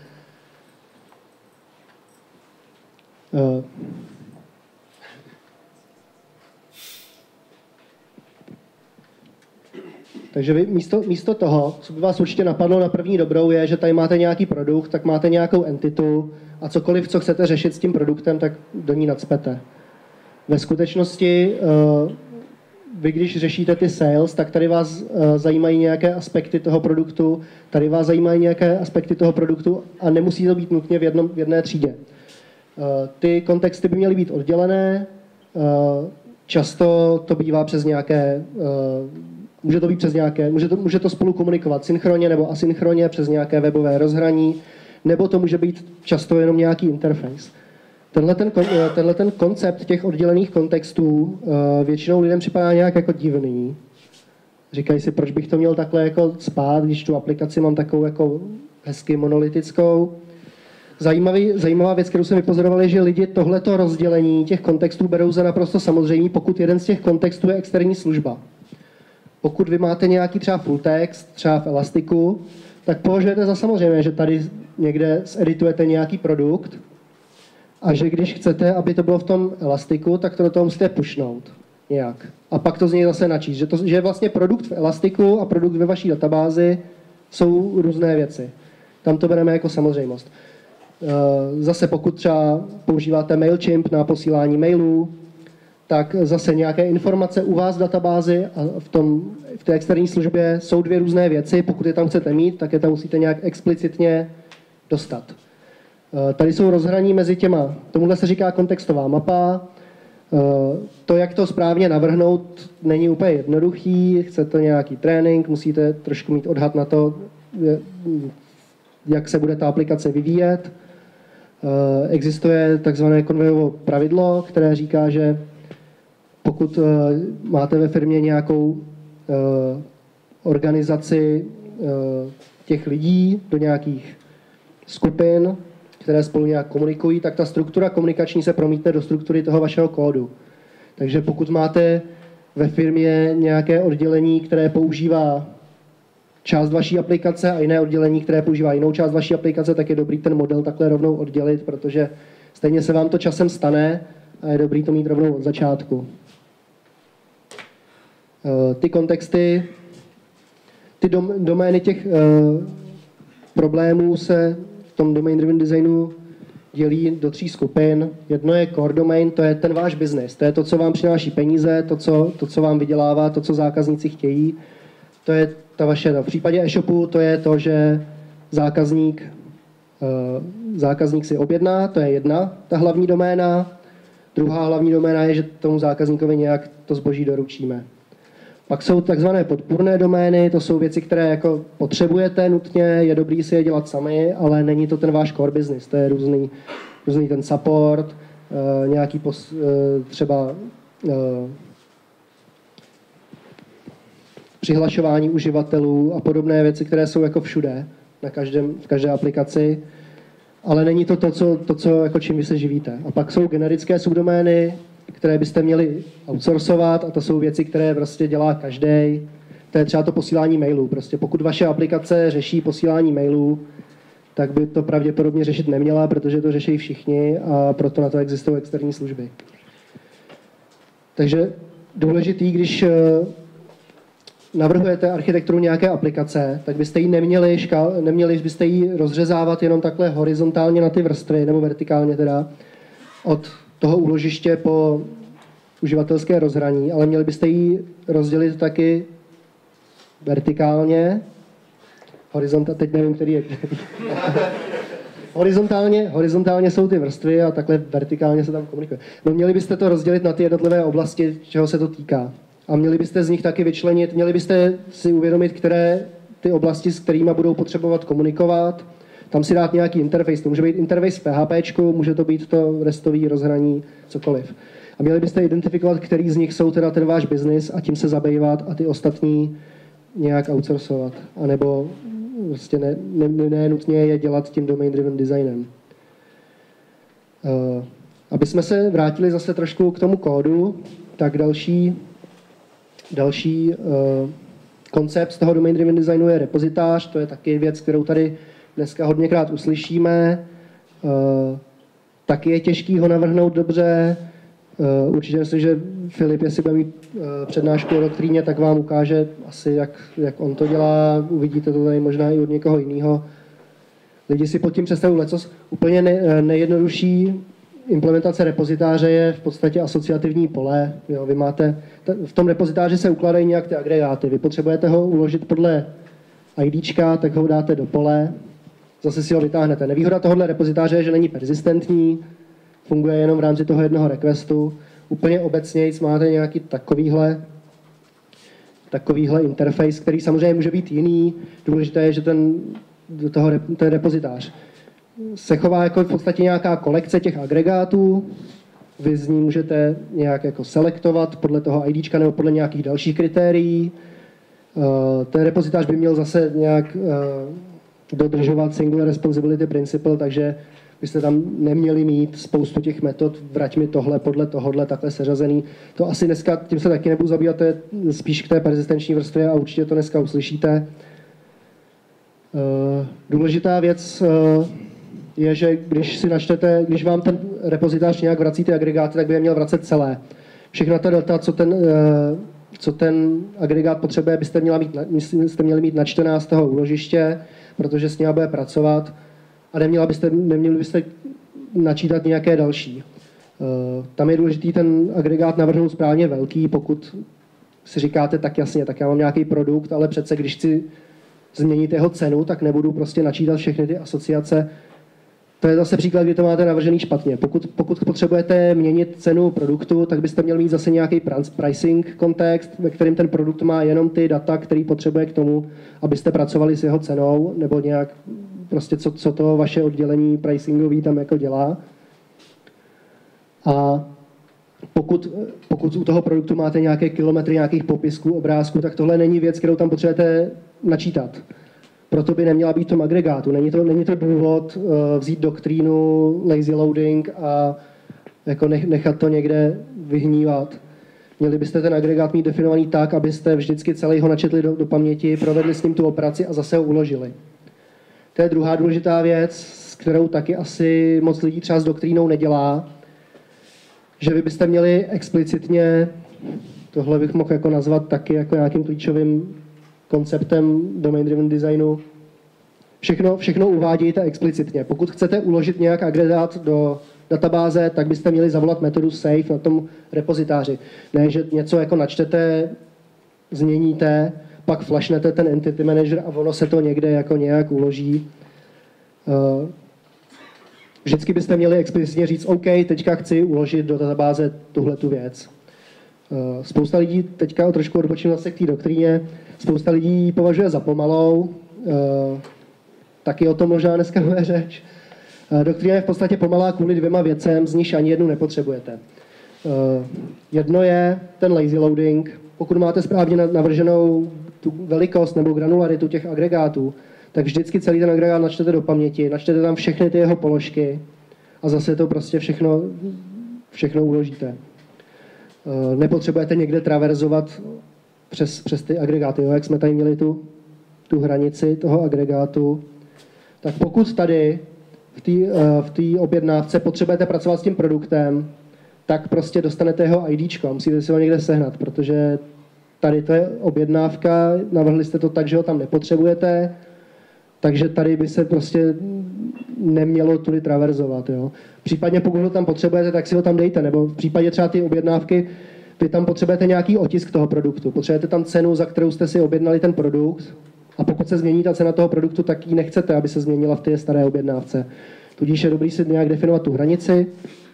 Takže vy místo, místo toho, co by vás určitě napadlo na první dobrou, je, že tady máte nějaký produkt, tak máte nějakou entitu a cokoliv, co chcete řešit s tím produktem, tak do ní nacpete. Ve skutečnosti, vy když řešíte ty sales, tak tady vás zajímají nějaké aspekty toho produktu, tady vás zajímají nějaké aspekty toho produktu a nemusí to být nutně v, jednom, v jedné třídě. Ty kontexty by měly být oddělené, často to bývá přes nějaké Může to být přes nějaké, může to, může to spolu komunikovat synchronně nebo asynchronně přes nějaké webové rozhraní, nebo to může být často jenom nějaký interface. Tenhle ten, tenhle ten koncept těch oddělených kontextů většinou lidem připadá nějak jako divný. Říkají si, proč bych to měl takhle jako spát, když tu aplikaci mám takovou jako hezky monolitickou. Zajímavý, zajímavá věc, kterou jsme vypozorovali, že lidi tohleto rozdělení těch kontextů berou za naprosto samozřejmé, pokud jeden z těch kontextů je externí služba. Pokud vy máte nějaký třeba full text, třeba v Elastiku, tak považujete za samozřejmé, že tady někde editujete nějaký produkt a že když chcete, aby to bylo v tom Elastiku, tak to do toho musíte pushnout nějak. A pak to z něj zase načíst. Že, to, že vlastně produkt v Elastiku a produkt ve vaší databázi jsou různé věci. Tam to bereme jako samozřejmost. Zase pokud třeba používáte MailChimp na posílání mailů, tak zase nějaké informace u vás v databázi a v, tom, v té externí službě jsou dvě různé věci. Pokud je tam chcete mít, tak je tam musíte nějak explicitně dostat. Tady jsou rozhraní mezi těma. Tomuhle se říká kontextová mapa. To, jak to správně navrhnout, není úplně jednoduchý. Chcete nějaký trénink, musíte trošku mít odhad na to, jak se bude ta aplikace vyvíjet. Existuje takzvané konvejovo pravidlo, které říká, že pokud uh, máte ve firmě nějakou uh, organizaci uh, těch lidí do nějakých skupin, které spolu nějak komunikují, tak ta struktura komunikační se promítne do struktury toho vašeho kódu. Takže pokud máte ve firmě nějaké oddělení, které používá část vaší aplikace a jiné oddělení, které používá jinou část vaší aplikace, tak je dobrý ten model takhle rovnou oddělit, protože stejně se vám to časem stane a je dobrý to mít rovnou od začátku. Ty kontexty, ty dom, domény těch uh, problémů se v tom domain driven designu dělí do tří skupin. Jedno je core domain, to je ten váš business, to je to, co vám přináší peníze, to, co, to, co vám vydělává, to, co zákazníci chtějí. To je ta vaše, no, v případě e-shopu to je to, že zákazník, uh, zákazník si objedná, to je jedna, ta hlavní doména. Druhá hlavní doména je, že tomu zákazníkovi nějak to zboží doručíme. Pak jsou takzvané podpůrné domény, to jsou věci, které jako potřebujete nutně, je dobrý si je dělat sami, ale není to ten váš core business, to je různý, různý ten support, uh, nějaký pos, uh, třeba uh, přihlašování uživatelů a podobné věci, které jsou jako všude, na každém, v každé aplikaci, ale není to to, co, to, co jako čím vy se živíte. A pak jsou generické subdomény, které byste měli outsourcovat a to jsou věci, které prostě dělá každý. To je třeba to posílání mailů. Prostě pokud vaše aplikace řeší posílání mailů, tak by to pravděpodobně řešit neměla, protože to řeší všichni a proto na to existují externí služby. Takže důležitý, když navrhujete architekturu nějaké aplikace, tak byste ji neměli, škál, neměli byste ji rozřezávat jenom takhle horizontálně na ty vrstvy, nebo vertikálně teda, od toho úložiště po uživatelské rozhraní, ale měli byste ji rozdělit taky vertikálně, horizontálně, teď nevím, který je. horizontálně, horizontálně jsou ty vrstvy a takhle vertikálně se tam komunikuje. No měli byste to rozdělit na ty jednotlivé oblasti, čeho se to týká. A měli byste z nich taky vyčlenit, měli byste si uvědomit, které ty oblasti, s kterými budou potřebovat komunikovat, tam si dát nějaký interface, to může být interface v P H P, může to být to restový rozhraní, cokoliv. A měli byste identifikovat, který z nich jsou teda ten váš business a tím se zabývat a ty ostatní nějak outsourcovat. A nebo vlastně ne, ne, ne nutně je dělat tím domain-driven designem. Uh, aby jsme se vrátili zase trošku k tomu kódu, tak další, další uh, koncept z toho domain-driven designu je repozitář, to je taky věc, kterou tady dneska hodněkrát uslyšíme. Uh, taky je těžký ho navrhnout dobře. Uh, určitě myslím, že Filip, jestli bude mít uh, přednášku o doktríně, tak vám ukáže asi, jak, jak on to dělá. Uvidíte to tady možná i od někoho jiného. Lidi si pod tím představují lecos. Úplně ne, nejjednodušší implementace repozitáře je v podstatě asociativní pole. Jo, vy máte, v tom repozitáři se ukládají nějak ty agregáty. Vy potřebujete ho uložit podle IDčka, tak ho dáte do pole. Zase si ho vytáhnete. Nevýhoda tohohle repozitáře je, že není persistentní, funguje jenom v rámci toho jednoho requestu. Úplně obecně máte nějaký takovýhle, takovýhle interface, který samozřejmě může být jiný. Důležité je, že ten, toho, ten repozitář se chová jako v podstatě nějaká kolekce těch agregátů. Vy z ní můžete nějak jako selektovat podle toho IDčka nebo podle nějakých dalších kritérií. Ten repozitář by měl zase nějak dodržovat singular responsibility principle, takže byste tam neměli mít spoustu těch metod, vrať mi tohle podle tohohle, takhle seřazený. To asi dneska, tím se taky nebudu zabývat, to je spíš k té persistenční vrstvě a určitě to dneska uslyšíte. Důležitá věc je, že když si načtete, když vám ten repozitář nějak vrací ty agregáty, tak by je měl vracet celé. Všechna ta data, co ten, co ten agregát potřebuje, byste, měla mít, byste měli mít načtená z toho úložiště, protože s ním bude pracovat a neměla byste, neměli byste načítat nějaké další. Tam je důležitý ten agregát navrhnout správně velký, pokud si říkáte tak jasně, tak já mám nějaký produkt, ale přece když chci změnit jeho cenu, tak nebudu prostě načítat všechny ty asociace. To je zase příklad, kdy to máte navržený špatně. Pokud, pokud potřebujete měnit cenu produktu, tak byste měli mít zase nějaký pricing kontext, ve kterém ten produkt má jenom ty data, který potřebuje k tomu, abyste pracovali s jeho cenou, nebo nějak prostě co, co to vaše oddělení pricingový tam jako dělá. A pokud, pokud u toho produktu máte nějaké kilometry nějakých popisků, obrázků, tak tohle není věc, kterou tam potřebujete načítat. Proto by neměla být v tom agregátu. Není to, není to důvod uh, vzít doktrínu, lazy loading a jako nechat to někde vyhnívat. Měli byste ten agregát mít definovaný tak, abyste vždycky celý ho načetli do, do paměti, provedli s ním tu operaci a zase ho uložili. To je druhá důležitá věc, s kterou taky asi moc lidí třeba s doktrínou nedělá, že vy byste měli explicitně, tohle bych mohl jako nazvat taky jako nějakým klíčovým konceptem domain-driven designu, Všechno, všechno uvádějte explicitně. Pokud chcete uložit nějak agregát do databáze, tak byste měli zavolat metodu save na tom repozitáři. Ne, že něco jako načtete, změníte, pak flashnete ten entity manager a ono se to někde jako nějak uloží. Vždycky byste měli explicitně říct, OK, teďka chci uložit do databáze tuhle tu věc. Spousta lidí, teďka trošku odbočím zase k té doktríně, spousta lidí považuje za pomalou, taky o tom možná dneska bude řeč. Doktrína je v podstatě pomalá kvůli dvěma věcem, z níž ani jednu nepotřebujete. Jedno je ten lazy loading. Pokud máte správně navrženou tu velikost nebo granularitu těch agregátů, tak vždycky celý ten agregát načtete do paměti, načtete tam všechny ty jeho položky a zase to prostě všechno, všechno uložíte. Nepotřebujete někde traverzovat přes, přes ty agregáty. Jo? Jak jsme tady měli tu, tu hranici toho agregátu, tak pokud tady v té v té objednávce potřebujete pracovat s tím produktem, tak prostě dostanete jeho IDčko. Musíte si ho někde sehnat, protože tady to je objednávka, navrhli jste to tak, že ho tam nepotřebujete, takže tady by se prostě nemělo tudy traverzovat. Jo. Případně pokud ho tam potřebujete, tak si ho tam dejte, nebo v případě třeba ty objednávky, vy tam potřebujete nějaký otisk toho produktu, potřebujete tam cenu, za kterou jste si objednali ten produkt, a pokud se změní ta cena toho produktu, tak ji nechcete, aby se změnila v té staré objednávce. Tudíž je dobrý si nějak definovat tu hranici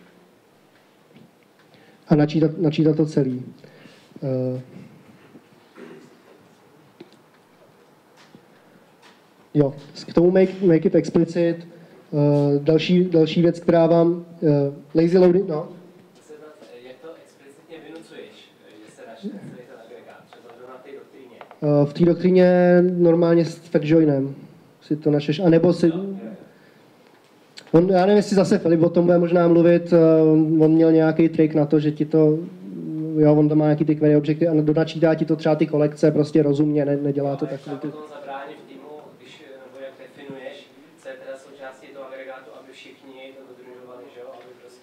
a načítat, načítat to celý. Uh, jo, k tomu make, make it explicit. Uh, další, další věc, která vám... Uh, lazy loading, no. Jak to explicitně vynucuješ, že se načte celý ten agregát, třeba na té doktríně? Uh, v té doktríně normálně s fact joinem si to načteš, anebo si... On, já nevím, jestli zase Filip o tom bude možná mluvit, uh, on měl nějaký trik na to, že ti to, jo, on tam má nějaký ty query objekty a donačítá ti to třeba ty kolekce, prostě rozumně, ne, nedělá to takový. Ty... potom zabránit v týmu, když, nebo jak definuješ, co je teda součástí toho agregátu, aby všichni to dodržovali, že jo, aby prostě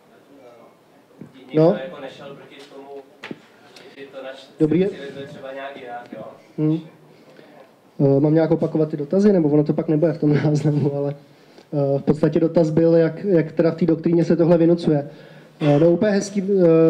uh, nikdo no. jako nešel proti tomu, že to načte třeba nějak jinak, jo. Hmm. Uh, mám nějak opakovat ty dotazy, nebo ono to pak nebude v tom náznamu, ale... V podstatě dotaz byl, jak, jak teda v té doktríně se tohle vynucuje. No úplně hezký,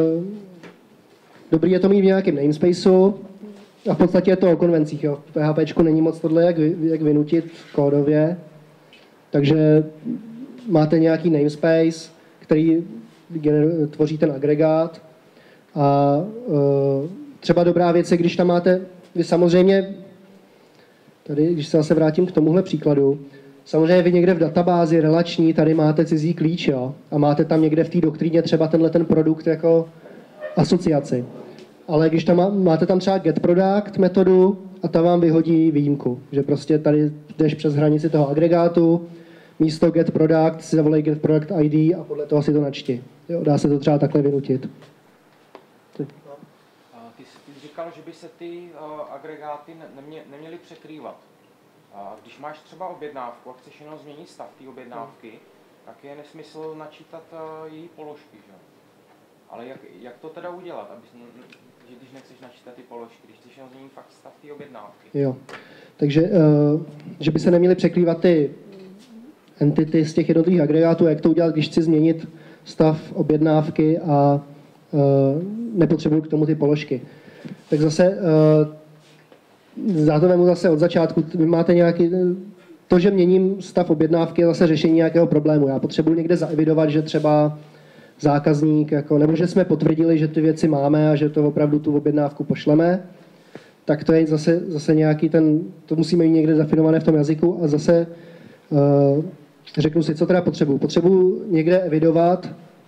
dobrý je to mít v nějakém namespaceu a v podstatě je to o konvencích. Jo. V PHPčku není moc tohle, jak, jak vynutit kódově, takže máte nějaký namespace, který tvoří ten agregát a třeba dobrá věc je, když tam máte, vy samozřejmě, tady, když se zase vrátím k tomuhle příkladu, samozřejmě vy někde v databázi relační, tady máte cizí klíč, jo, a máte tam někde v té doktríně třeba tenhle ten produkt jako asociaci. Ale když tam máte tam třeba getProduct metodu a ta vám vyhodí výjimku, že prostě tady jdeš přes hranici toho agregátu, místo getProduct si zavolej getProduct I D a podle toho si to načti. Jo, dá se to třeba takhle vynutit. Ty, ty jsi říkal, že by se ty uh, agregáty nemě, neměly překrývat. A když máš třeba objednávku a chceš jenom změnit stav té objednávky, tak je nesmysl načítat uh, její položky, že? Ale jak, jak to teda udělat, abys, že když nechceš načítat ty položky, když chceš jenom změnit fakt stav té objednávky? Jo, takže uh, že by se neměly překrývat ty entity z těch jednotlivých agregátů, jak to udělat, když chci změnit stav objednávky a uh, nepotřebuji k tomu ty položky. Tak zase uh, já to vemu zase od začátku. Vy máte nějaký, to, že měním stav objednávky, je zase řešení nějakého problému. Já potřebuji někde zaevidovat, že třeba zákazník, jako, nebo že jsme potvrdili, že ty věci máme a že to opravdu tu objednávku pošleme, tak to je zase, zase nějaký ten, to musíme mít někde definované v tom jazyku a zase uh, řeknu si, co teda potřebuji. Potřebuji někde evidovat.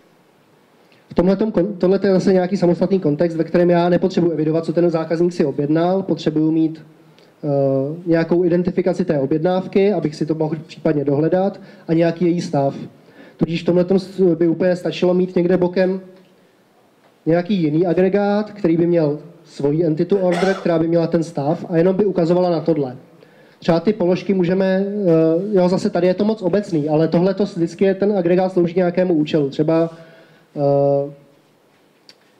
V tomhletom, tohle je zase nějaký samostatný kontext, ve kterém já nepotřebuji evidovat, co ten zákazník si objednal, potřebuji mít uh, nějakou identifikaci té objednávky, abych si to mohl případně dohledat, a nějaký její stav. Tudíž v tomhletom by úplně stačilo mít někde bokem nějaký jiný agregát, který by měl svoji entity order, která by měla ten stav a jenom by ukazovala na tohle. Třeba ty položky můžeme, uh, jo, zase tady je to moc obecný, ale tohle to vždycky je, ten agregát slouží nějakému účelu. Třeba Uh,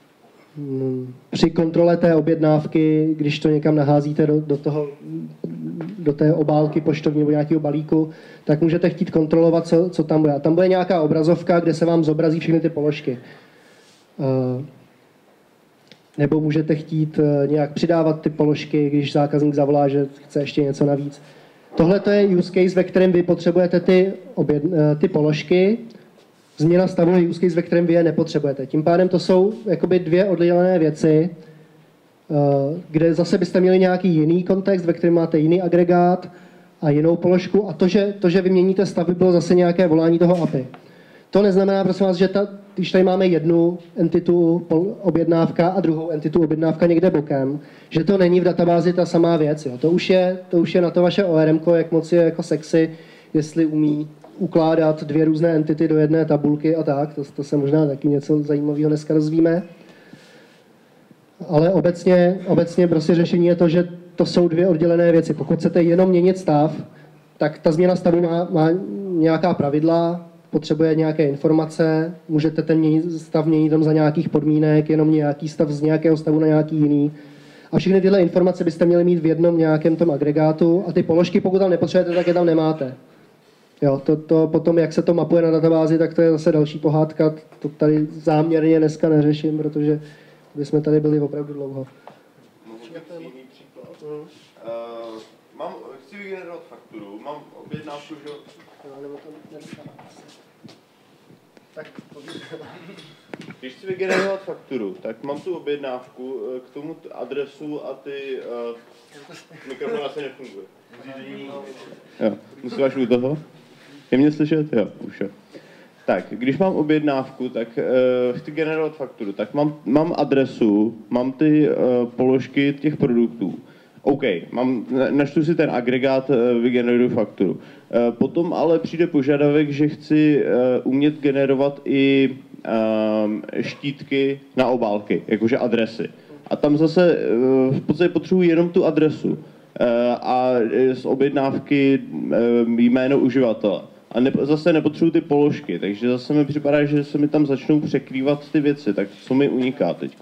při kontrole té objednávky, když to někam naházíte do, do toho do té obálky poštovní nebo nějakého balíku, tak můžete chtít kontrolovat, co, co tam bude. A tam bude nějaká obrazovka, kde se vám zobrazí všechny ty položky. Nebo můžete chtít nějak přidávat ty položky, když zákazník zavolá, že chce ještě něco navíc. Tohle to je use case, ve kterém vy potřebujete ty, oběd, ty položky. Změna stavu je use case, ve kterém vy je nepotřebujete. Tím pádem to jsou jakoby dvě oddělené věci, kde zase byste měli nějaký jiný kontext, ve kterém máte jiný agregát a jinou položku. A to, že, to, že vyměníte stav, by bylo zase nějaké volání toho A P I. To neznamená, prosím vás, že ta, když tady máme jednu entitu objednávka a druhou entitu objednávka někde bokem, že to není v databázi ta samá věc. Jo. To, už je, to už je na to vaše O R M ko, jak moc je jako sexy, jestli umí ukládat dvě různé entity do jedné tabulky a tak. To, to se možná taky něco zajímavého dneska rozvíme. Ale obecně, obecně prostě řešení je to, že to jsou dvě oddělené věci. Pokud chcete jenom měnit stav, tak ta změna stavu má, má nějaká pravidla, potřebuje nějaké informace, můžete ten měnit, stav měnit jenom za nějakých podmínek, jenom nějaký stav z nějakého stavu na nějaký jiný. A všechny tyhle informace byste měli mít v jednom nějakém tom agregátu a ty položky, pokud tam nepotřebujete, tak je tam nemáte. Jo, to, to potom, jak se to mapuje na databázi, tak to je zase další pohádka. To tady záměrně dneska neřeším, protože bychom tady byli opravdu dlouho. Mohu jiný příklad? Mm. Uh, mám, chci vygenerovat fakturu, mám objednávku, že... Tak, když chci vygenerovat fakturu, tak mám tu objednávku, k tomu adresu a ty... Uh, mikrofon asi nefunguje. Jo, musím až u toho? Je mě slyšet? Jo, už jo. Tak, když mám objednávku, tak uh, chci generovat fakturu, tak mám, mám adresu, mám ty uh, položky těch produktů. OK, mám, načtu si ten agregát, uh, vygeneruju fakturu. Uh, potom ale přijde požadavek, že chci uh, umět generovat i uh, štítky na obálky, jakože adresy. A tam zase uh, v podstatě potřebuji jenom tu adresu uh, a z objednávky uh, jméno uživatele. A ne, zase nepotřebuji ty položky, takže zase mi připadá, že se mi tam začnou překrývat ty věci, tak co mi uniká teď?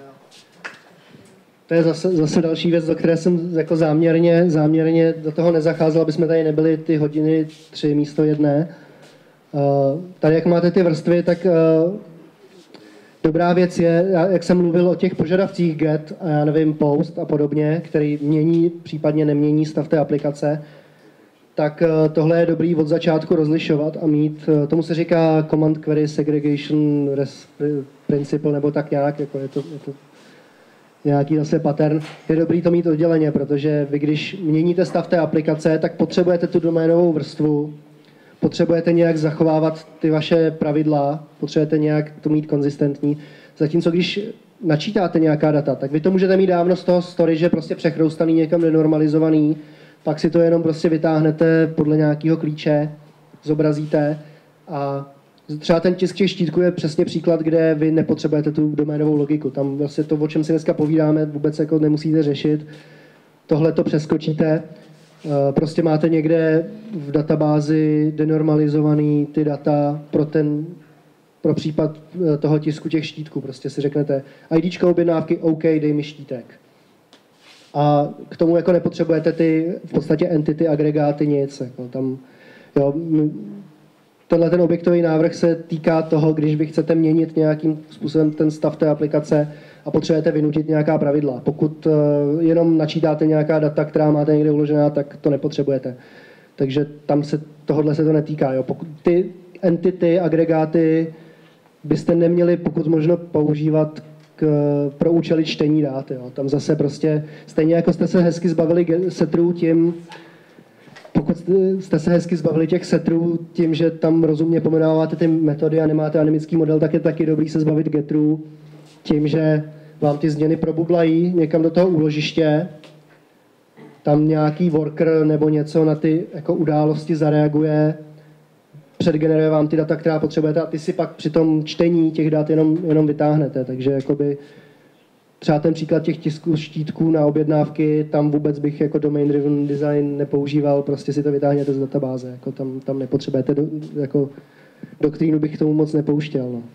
To je zase, zase další věc, do které jsem jako záměrně, záměrně do toho nezacházel, aby jsme tady nebyli ty hodiny tři místo jedné. Uh, tady jak máte ty vrstvy, tak uh, dobrá věc je, jak jsem mluvil o těch požadavcích get a já nevím post a podobně, který mění, případně nemění stav té aplikace, tak tohle je dobrý od začátku rozlišovat a mít, tomu se říká Command Query Segregation Principle, nebo tak nějak, jako je to, je to nějaký zase pattern. Je dobrý to mít odděleně, protože vy, když měníte stav té aplikace, tak potřebujete tu doménovou vrstvu, potřebujete nějak zachovávat ty vaše pravidla, potřebujete nějak to mít konzistentní. Zatímco když načítáte nějaká data, tak vy to můžete mít dávno z toho storage prostě přechroustaný, někam denormalizovaný, pak si to jenom prostě vytáhnete podle nějakého klíče, zobrazíte a třeba ten tisk těch štítků je přesně příklad, kde vy nepotřebujete tu doménovou logiku. Tam vlastně to, o čem si dneska povídáme, vůbec jako nemusíte řešit. Tohle to přeskočíte. Prostě máte někde v databázi denormalizovaný ty data pro ten pro případ toho tisku těch štítků. Prostě si řeknete IDčko objednávky, OK, dej mi štítek. A k tomu jako nepotřebujete ty v podstatě entity, agregáty, nic. Jako tam, jo, tenhle ten objektový návrh se týká toho, když vy chcete měnit nějakým způsobem ten stav té aplikace a potřebujete vynutit nějaká pravidla. Pokud uh, jenom načítáte nějaká data, která máte někde uložená, tak to nepotřebujete. Takže tam se tohodle se to netýká. Jo. Pokud ty entity, agregáty byste neměli pokud možno používat k, pro účely čtení dát. Jo. Tam zase prostě, stejně jako jste se hezky zbavili setrů tím, pokud jste se hezky zbavili těch setrů tím, že tam rozumně pomenováváte ty metody a nemáte anemický model, tak je taky dobrý se zbavit getrů tím, že vám ty změny probublají někam do toho úložiště, tam nějaký worker nebo něco na ty jako události zareaguje, předgeneruje vám ty data, která potřebujete a ty si pak při tom čtení těch dat jenom, jenom vytáhnete. Takže jakoby třeba ten příklad těch tisků štítků na objednávky, tam vůbec bych jako domain driven design nepoužíval, prostě si to vytáhněte z databáze. Jako tam, tam nepotřebujete, do, jako doktrínu bych k tomu moc nepouštěl. No.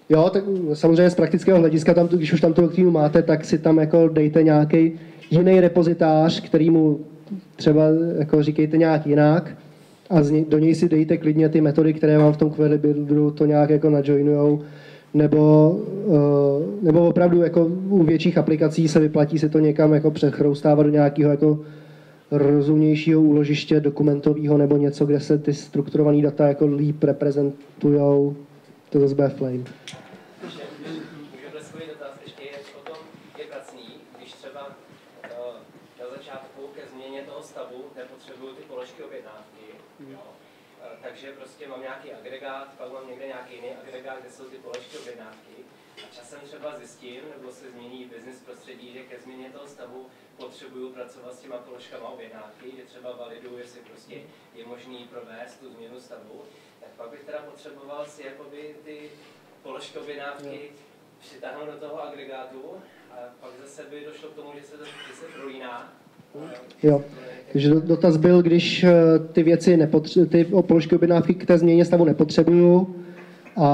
Jo, tak samozřejmě z praktického hlediska, tam, když už tam tu doktrínu máte, tak si tam jako dejte nějaký jiný repozitář, kterýmu třeba jako říkejte nějak jinak a z něj, do něj si dejte klidně ty metody, které vám v tom query builderu to nějak jako najoinujou, nebo, uh, nebo opravdu jako u větších aplikací se vyplatí si to někam jako přechroustávat do nějakého jako rozumnějšího úložiště dokumentového nebo něco, kde se ty strukturované data jako líp reprezentujou. To zase bude Flame. Můžu bleskový dotaz, ještě je o tom je pracný, když třeba uh, na začátku ke změně toho stavu nepotřebuju ty položky objednávky, jo? Uh, takže prostě mám nějaký agregát, pak mám někde nějaký jiný agregát, kde jsou ty položky objednávky a časem třeba zjistím, nebo se změní business prostředí, že ke změně toho stavu potřebuju pracovat s těma položkama objednávky, že třeba validuju, jestli prostě je možný provést tu změnu stavu, tak pak bych teda potřeboval si jakoby ty položky objednávky přitáhnout do toho agregátu a pak zase by došlo k tomu, že se to že se prolíná. Jo, takže dotaz byl, když ty věci nepotře- ty položky objednávky k té změně stavu nepotřebuju a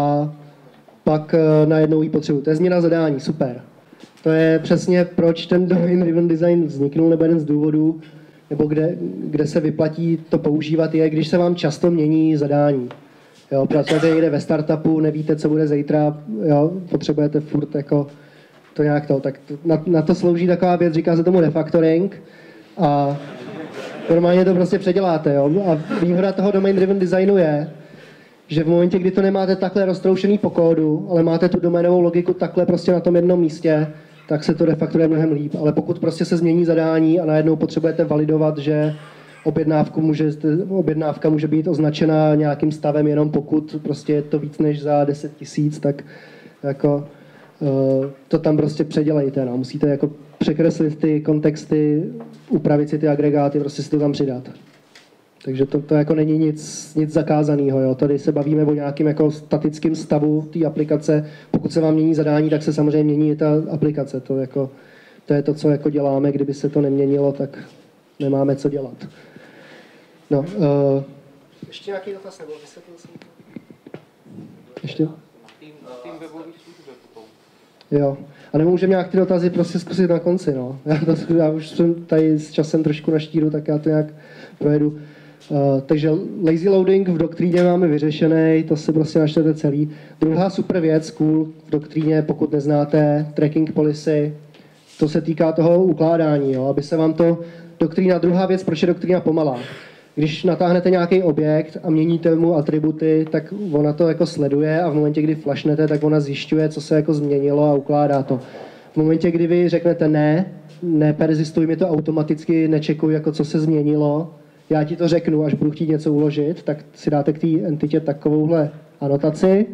pak najednou ji potřebuju. To je změna zadání, super. To je přesně proč ten domain driven design vzniknul, nebo jeden z důvodů, nebo kde, kde se vyplatí to používat, je, když se vám často mění zadání. Jo, pracujete někde ve startupu, nevíte, co bude zítra, jo, potřebujete furt jako to nějak to. Tak to, na, na to slouží taková věc, říká se tomu refactoring a normálně to prostě předěláte. Jo. A výhoda toho domain driven designu je, že v momentě, kdy to nemáte takhle roztroušený po kódu, ale máte tu doménovou logiku takhle prostě na tom jednom místě, tak se to refaktoruje mnohem líp. Ale pokud prostě se změní zadání a najednou potřebujete validovat, že objednávku může, objednávka může být označena nějakým stavem, jenom pokud prostě je to víc než za deset tisíc, tak jako, uh, to tam prostě předělejte. No. Musíte jako překreslit ty kontexty, upravit si ty agregáty, prostě si to tam přidat. Takže to, to jako není nic, nic zakázaného. Jo. Tady se bavíme o nějakým jako statickém stavu té aplikace. Pokud se vám mění zadání, tak se samozřejmě mění i ta aplikace. To, jako, to je to, co jako děláme. Kdyby se to neměnilo, tak nemáme co dělat. No, uh, ještě nějaký dotaz nebo vysvětlil jsem to? Ještě? Tým webových služeb potom. Jo. A nebo můžeme nějak ty dotazy prostě zkusit na konci. No. Já, to, já už jsem tady s časem trošku na štíru, tak já to nějak projedu. Uh, takže lazy loading v doktríně máme vyřešený, to si prostě načtete celý. Druhá super věc, cool, v doktríně, pokud neznáte, tracking policy, to se týká toho ukládání, jo, aby se vám to doktrína, druhá věc, proč je doktrína pomalá. Když natáhnete nějaký objekt a měníte mu atributy, tak ona to jako sleduje a v momentě, kdy flashnete, tak ona zjišťuje, co se jako změnilo a ukládá to. V momentě, kdy vy řeknete ne, nepersistuj mi to automaticky, nečekuj, jako co se změnilo, já ti to řeknu, až budu chtít něco uložit, tak si dáte k té entitě takovouhle anotaci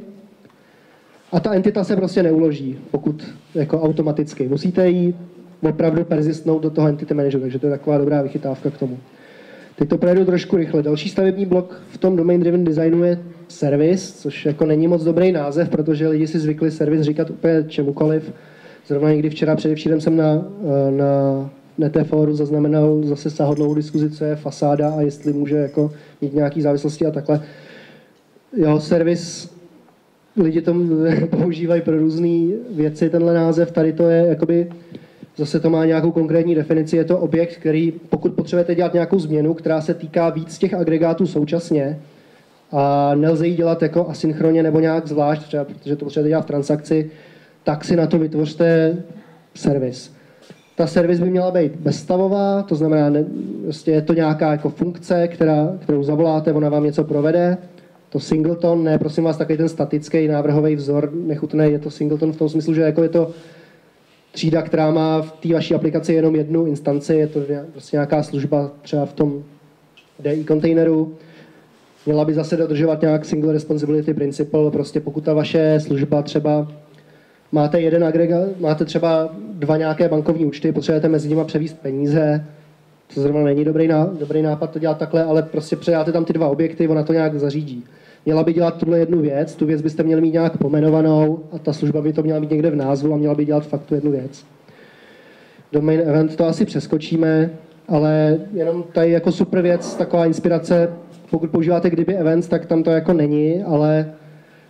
a ta entita se prostě neuloží, pokud jako automaticky. Musíte ji opravdu persistnout do toho entity manageru, takže to je taková dobrá vychytávka k tomu. Teď to projdu trošku rychle. Další stavební blok v tom domain driven designu je service, což jako není moc dobrý název, protože lidi si zvykli service říkat úplně čemukoliv. Zrovna někdy včera předevčírem jsem na, na Neteforu zaznamenal zase sáhodlouhou diskuzi, co je fasáda a jestli může jako mít nějaký závislosti a takhle. Jo, servis, lidi to používají pro různé věci, tenhle název. Tady to je jakoby, zase to má nějakou konkrétní definici, je to objekt, který, pokud potřebujete dělat nějakou změnu, která se týká víc těch agregátů současně a nelze ji dělat jako asynchronně nebo nějak zvlášť, třeba protože to potřebujete dělat v transakci, tak si na to vytvořte servis. Ta servis by měla být bezstavová, to znamená, ne, vlastně je to nějaká jako funkce, která, kterou zavoláte, ona vám něco provede. To singleton, ne, prosím vás, takový ten statický návrhový vzor, nechutný, je to singleton v tom smyslu, že jako je to třída, která má v té vaší aplikaci jenom jednu instanci, je to prostě nějaká služba třeba v tom D I kontejneru. Měla by zase dodržovat nějak single responsibility principle, prostě pokud ta vaše služba třeba máte jeden agregát, máte třeba dva nějaké bankovní účty, potřebujete mezi nimi převíst peníze, to zrovna není dobrý, ná, dobrý nápad to dělat takhle, ale prostě předáte tam ty dva objekty, ona to nějak zařídí. Měla by dělat tuhle jednu věc, tu věc byste měli mít nějak pomenovanou a ta služba by to měla mít někde v názvu a měla by dělat fakt tu jednu věc. Domain event to asi přeskočíme, ale jenom tady jako super věc, taková inspirace, pokud používáte kdyby events, tak tam to jako není, ale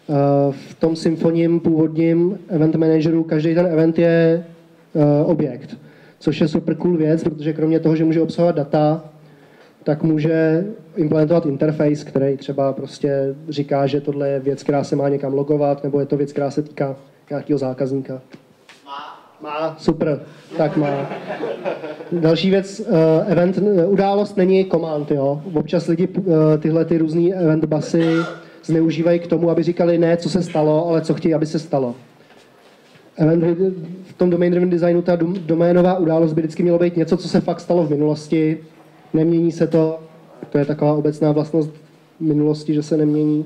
v tom symfonním původním event manageru každý ten event je objekt, což je super cool věc, protože kromě toho, že může obsahovat data, tak může implementovat interface, který třeba prostě říká, že tohle je věc, která se má někam logovat, nebo je to věc, která se týká nějakého zákazníka. Má. Má, super, tak má. Další věc, uh, event, uh, událost není command, jo. Občas lidi uh, tyhle ty různý event busy zneužívají k tomu, aby říkali ne, co se stalo, ale co chtějí, aby se stalo. Event, v tom domain driven designu ta doménová událost by vždycky mělo být něco, co se fakt stalo v minulosti. Nemění se to, to je taková obecná vlastnost minulosti, že se nemění.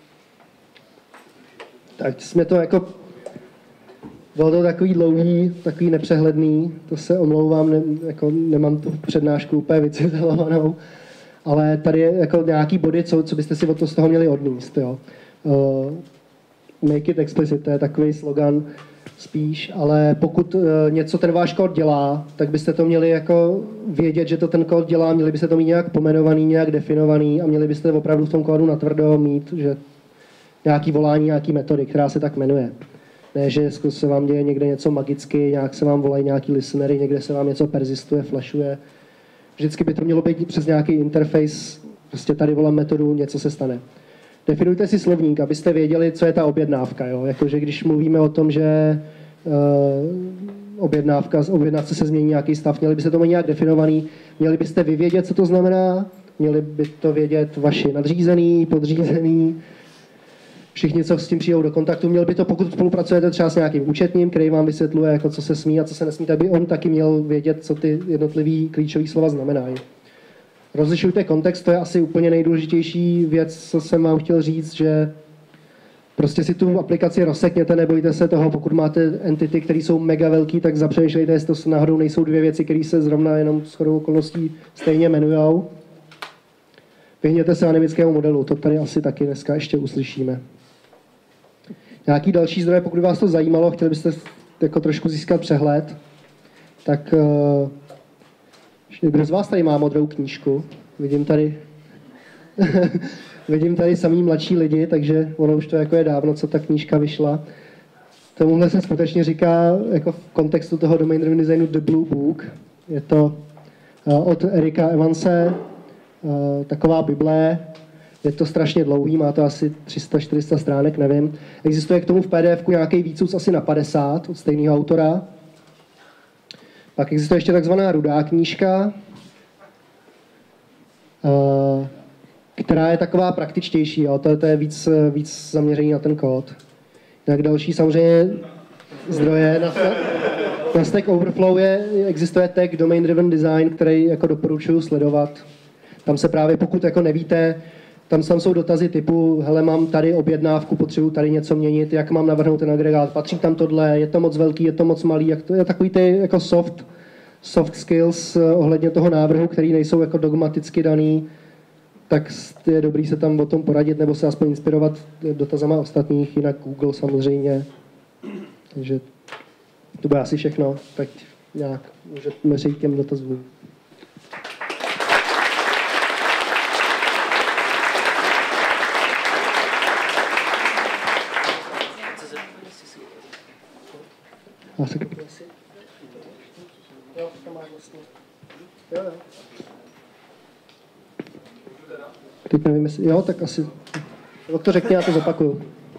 Tak jsme to jako, bylo to takový dlouhý, takový nepřehledný, to se omlouvám, ne, jako nemám tu přednášku úplně vycizelovanou, ale tady je jako nějaký body, co, co byste si od toho z toho měli odníst. Jo. Uh, make it explicit, to je takový slogan spíš, ale pokud uh, něco ten váš kód dělá, tak byste to měli jako vědět, že to ten kód dělá, měli byste to mít nějak pomenovaný, nějak definovaný a měli byste opravdu v tom kódu natvrdo mít, že nějaký volání, nějaký metody, která se tak jmenuje. Ne, že se vám děje někde něco magicky, nějak se vám volají nějaký listenery, někde se vám něco persistuje, flashuje. Vždycky by to mělo být přes nějaký interface, prostě tady volám metodu, něco se stane. Definujte si slovník, abyste věděli, co je ta objednávka. Jo? Jakože když mluvíme o tom, že uh, objednávka, objednávce se změní nějaký stav, měli byste to mít nějak definovaný, měli byste vyvědět, co to znamená, měli by to vědět vaši nadřízený, podřízený, všichni, co s tím přijdou do kontaktu, měl by to, pokud spolupracujete třeba s nějakým účetním, který vám vysvětluje, jako co se smí a co se nesmí, tak by on taky měl vědět, co ty jednotlivý klíčové slova znamenají. Rozlišujte kontext, to je asi úplně nejdůležitější věc, co jsem vám chtěl říct, že prostě si tu aplikaci rozsekněte, nebojte se toho, pokud máte entity, které jsou mega velký, tak zapřemýšlejte, jestli to náhodou nejsou dvě věci, které se zrovna jenom shodou okolností stejně jmenujou. Vyhněte se anemickému modelu, to tady asi taky dneska ještě uslyšíme. Nějaký další zdroje, pokud vás to zajímalo, chtěli byste jako trošku získat přehled, tak uh, kdo z vás tady má modrou knížku? Vidím tady, vidím tady samý mladší lidi, takže ono už to jako je dávno, co ta knížka vyšla. Tomuhle se skutečně říká jako v kontextu toho domain driven designu The Blue Book. Je to uh, od Erika Evanse, uh, taková bible. Je to strašně dlouhý, má to asi tři sta čtyři sta stránek, nevím. Existuje k tomu v P D F ku nějaký výcuc asi na padesát od stejného autora. Pak existuje ještě takzvaná rudá knížka, která je taková praktičtější. Jo. To, to je víc, víc zaměřený na ten kód. Tak další samozřejmě zdroje. Na, na Stack Overflow je, existuje tag Domain Driven Design, který jako doporučuji sledovat. Tam se právě, pokud jako nevíte, Tam, tam jsou dotazy typu, hele, mám tady objednávku, potřebuji tady něco měnit, jak mám navrhnout ten agregát, patří tam tohle, je to moc velký, je to moc malý, jak to je takový ty jako soft, soft skills ohledně toho návrhu, který nejsou jako dogmaticky daný, tak je dobrý se tam o tom poradit nebo se aspoň inspirovat dotazama ostatních, jinak Google samozřejmě. Takže to bude asi všechno, tak nějak můžeme přejít těm dotazům. A se jo, to máš vlastně. Jo, jo. Teď nevím, jestli... Jo, tak asi... Jak to řekni, já to zopakuju.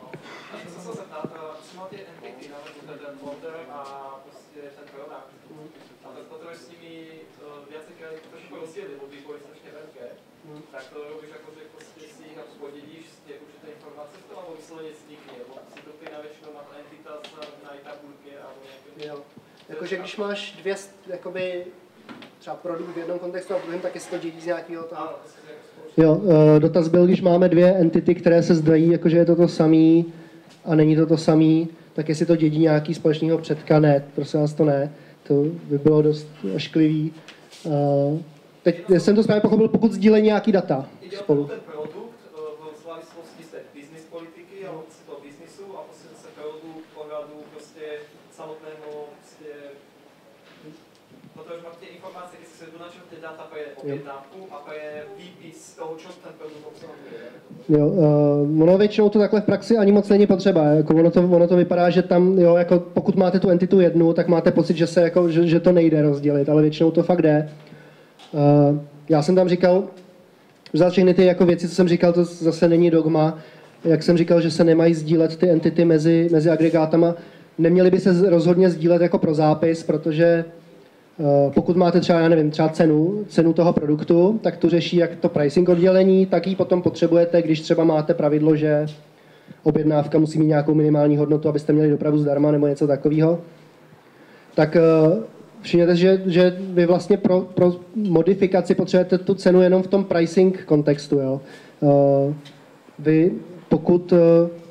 Tak to robíš jako, že prostě si jich podělíš z těch určité informace v tom, alebo vysloveně vznikne, nebo si to ty navětšinou na entitas na tabulky a nějaké... Jo, jakože když máš dvě, jakoby, třeba produkt v jednom kontextu a v druhém, tak jestli to dělí z nějakého toho... Jo, dotaz byl, když máme dvě entity, které se zdají, jakože je to to samý a není to to samý, tak jestli to dědí nějaký společného předka, ne, prosím vás to ne, to by bylo dost ošklivý. Teď jsem to správně pochopil, pokud sdílejí nějaký data spolu. Ten produkt v závislosti z té business politiky a z toho biznisu a prostě zase produkt pohľadu prostě samotného prostě protože máte ty informace, když se donačil ty data, pa je objednávku a pa je výpis toho, čo ten produkt obsahuje. Jo, uh, ono většinou to takhle v praxi ani moc není potřeba. Jako ono, to, ono to vypadá, že tam, jo, jako pokud máte tu entitu jednu, tak máte pocit, že, se jako, že, že to nejde rozdělit, ale většinou to fakt jde. Uh, já jsem tam říkal, za všechny ty jako věci, co jsem říkal, to zase není dogma. Jak jsem říkal, že se nemají sdílet ty entity mezi, mezi agregátama, neměly by se rozhodně sdílet jako pro zápis, protože uh, pokud máte třeba, já nevím, třeba cenu, cenu toho produktu, tak tu řeší jak to pricing oddělení, tak ji potom potřebujete, když třeba máte pravidlo, že objednávka musí mít nějakou minimální hodnotu, abyste měli dopravu zdarma nebo něco takového. Tak uh, všimněte, že, že vy vlastně pro, pro modifikaci potřebujete tu cenu jenom v tom pricing kontextu. Jo? Uh, vy pokud, uh,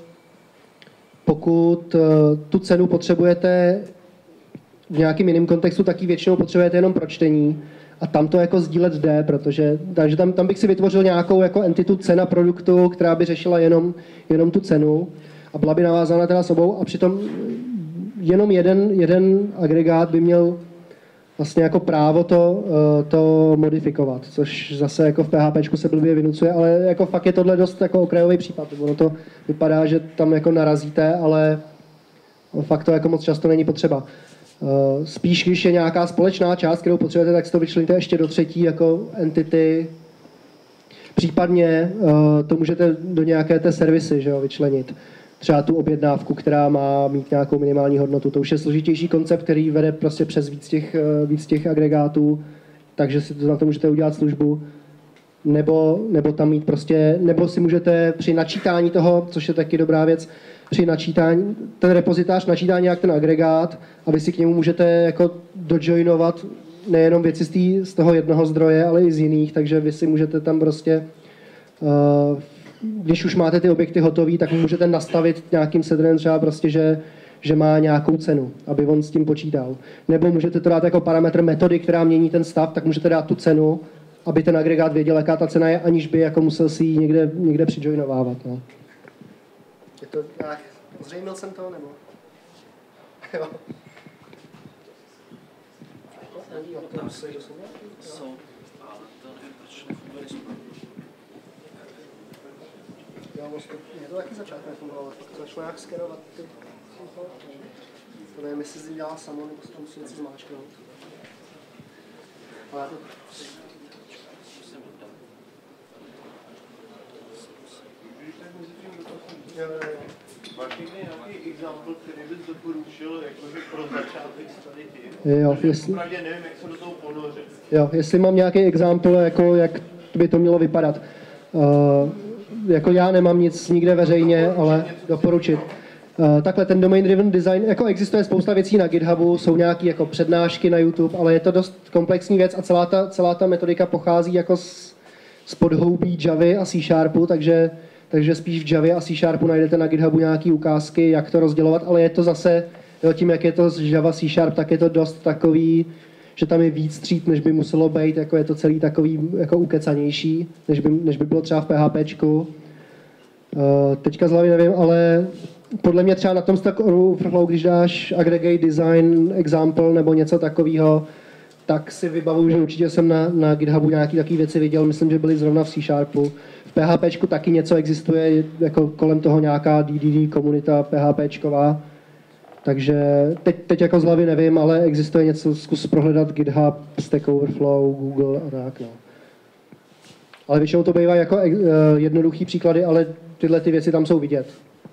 pokud uh, tu cenu potřebujete v nějakým jiném kontextu, tak ji většinou potřebujete jenom pro čtení. A tam to jako sdílet jde, protože takže tam, tam bych si vytvořil nějakou jako entitu cena produktu, která by řešila jenom, jenom tu cenu a byla by navázána teda sobou a přitom jenom jeden, jeden agregát by měl vlastně jako právo to, to modifikovat, což zase jako v PHPčku se blbě vynucuje, ale jako fakt je tohle dost jako okrajový případ. Ono to vypadá, že tam jako narazíte, ale fakt to jako moc často není potřeba. Spíš, když je nějaká společná část, kterou potřebujete, tak si to vyčleníte ještě do třetí jako entity. Případně to můžete do nějaké té servisy, že jo, vyčlenit. Třeba tu objednávku, která má mít nějakou minimální hodnotu. To už je složitější koncept, který vede prostě přes víc těch, víc těch agregátů, takže si to na to můžete udělat službu. Nebo, nebo tam mít prostě, nebo si můžete při načítání toho, což je taky dobrá věc, při načítání, ten repozitář načítá nějak ten agregát a vy si k němu můžete jako dojoinovat nejenom věci z, tý, z toho jednoho zdroje, ale i z jiných, takže vy si můžete tam prostě, uh, když už máte ty objekty hotový, tak můžete nastavit nějakým setrem třeba prostě, že, že má nějakou cenu, aby on s tím počítal. Nebo můžete to dát jako parametr metody, která mění ten stav, tak můžete dát tu cenu, aby ten agregát věděl, jaká ta cena je, aniž by jako musel si ji někde, někde přijoinovávat. No. Je to nějak... Zřejmil jsem to, nebo? Jo. Tam jsou, ale to nevím, proč nefunguje. Jo, mě to taky začátku nefungovalo, pak to začalo nějak skenovat ty... To nevím, jestli si dělá samo, nebo si to musí něco zmáčknout. Ale já to... Jo, jo, jo. Máš někdy nějaký example, který bys doporučil jakože pro začátek tady ty? Jo, jestli... Opravdu nevím, jak se do toho ponořit. Jo, jestli mám nějaký example, jako jak by to mělo vypadat. Uh, jako já nemám nic nikde veřejně, ale doporučit. Uh, takhle ten domain driven design, jako existuje spousta věcí na GitHubu, jsou nějaké jako přednášky na YouTube, ale je to dost komplexní věc a celá ta, celá ta metodika pochází jako z, z podhoubí Javy a C Sharpu, takže Takže spíš v Javě a C Sharpu najdete na GitHubu nějaké ukázky, jak to rozdělovat, ale je to zase, jo, tím, jak je to z Java C Sharp, tak je to dost takový, že tam je víc tříd, než by muselo být, jako je to celý takový jako ukecanější, než by, než by bylo třeba v PHPčku. Uh, teďka z hlavy nevím, ale podle mě třeba na tom Stack Overflow, když dáš aggregate design example nebo něco takového, tak si vybavuju, že určitě jsem na, na GitHubu nějaké takové věci viděl, myslím, že byly zrovna v C Sharpu. V PHPčku taky něco existuje, jako kolem toho nějaká D D D komunita PHPčková. Takže teď, teď jako z hlavy nevím, ale existuje něco, zkus prohledat GitHub, Stack Overflow, Google a tak. No. Ale většinou to bývá jako uh, jednoduchý příklady, ale tyhle ty věci tam jsou vidět.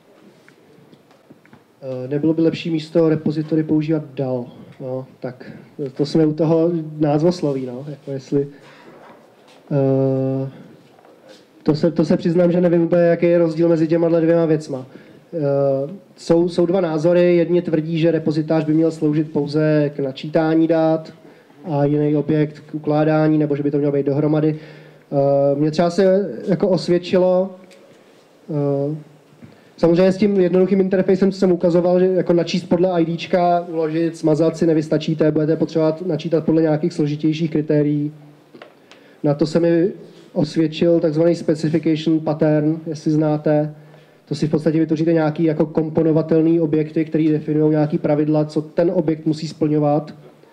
Uh, nebylo by lepší místo repository používat D A L? No, tak to jsme u toho názvosloví, no, jako jestli... Uh, to, se, to se přiznám, že nevím úplně, jaký je rozdíl mezi těma dvěma věcma. Uh, jsou, jsou dva názory, jedni tvrdí, že repozitář by měl sloužit pouze k načítání dat a jiný objekt k ukládání, nebo že by to mělo být dohromady. Uh, mně třeba se jako osvědčilo, uh, samozřejmě s tím jednoduchým interfejsem, co jsem ukazoval, že jako načíst podle IDčka, uložit, smazat si nevystačíte, budete potřebovat načítat podle nějakých složitějších kritérií. Na to se mi osvědčil takzvaný specification pattern, jestli znáte. To si v podstatě vytvoříte nějaký jako komponovatelný objekty, které definují nějaký pravidla, co ten objekt musí splňovat.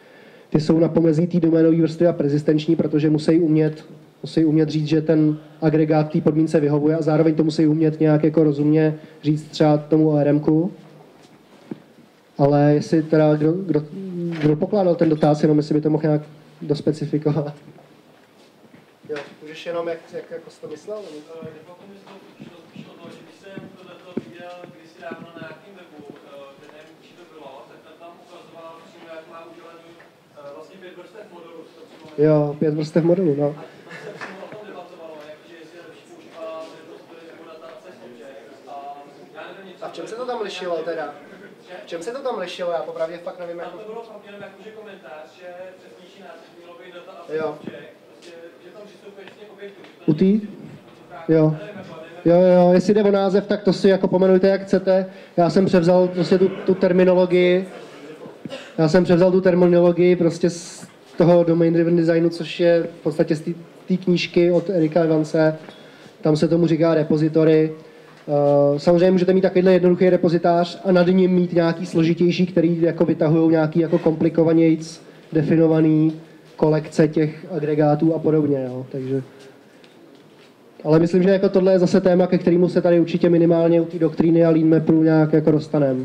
ty jsou na pomezí té doménové vrstvy a persistenční, protože musí umět, musí umět říct, že ten agregát té podmínce vyhovuje a zároveň to musí umět nějak jako rozumně říct třeba tomu O R M ku. Ale jestli teda, kdo, kdo, kdo pokládal ten dotaz, jenom jestli by to mohl nějak dospecifikovat. Jo, můžeš jenom, jak, jak jako jsi to myslel? Nepamatuji mi to spíš o to, že když jsem tohleto viděl kdysi dávno na nějakém webu, kde nevím, či to bylo, tak tam ukazoval přímo, jak má udělaný vlastně pět vrstev modelu. Jo, pět vrstev modelu, no. A tam se přímo o tom debatovalo, že jestli je lepší používat prostory nebo data access object. A já nevím něco. A v čem se to tam lišilo teda? V čem se to tam lišilo? Já popravdě fakt nevím, jak to bylo fakt jenom jakože komentář, že přesnější název mělo být data access object. Že tam přistupuješ k objektu. U tý? Jo. Jo, jo, jestli jde o název, tak to si jako pomenujte, jak chcete. Já jsem převzal prostě tu, tu terminologii. Já jsem převzal tu terminologii prostě z toho domain driven designu, což je v podstatě z té knížky od Erika Evanse. Tam se tomu říká repository. Uh, samozřejmě můžete mít takovýhle jednoduchý repozitář a nad ním mít nějaký složitější, který jako vytahují nějaký jako komplikovanějc definovaný kolekce těch agregátů a podobně. Jo. Takže. Ale myslím, že jako tohle je zase téma, ke kterému se tady určitě minimálně u té doktríny a lean mapu nějak jako dostaneme.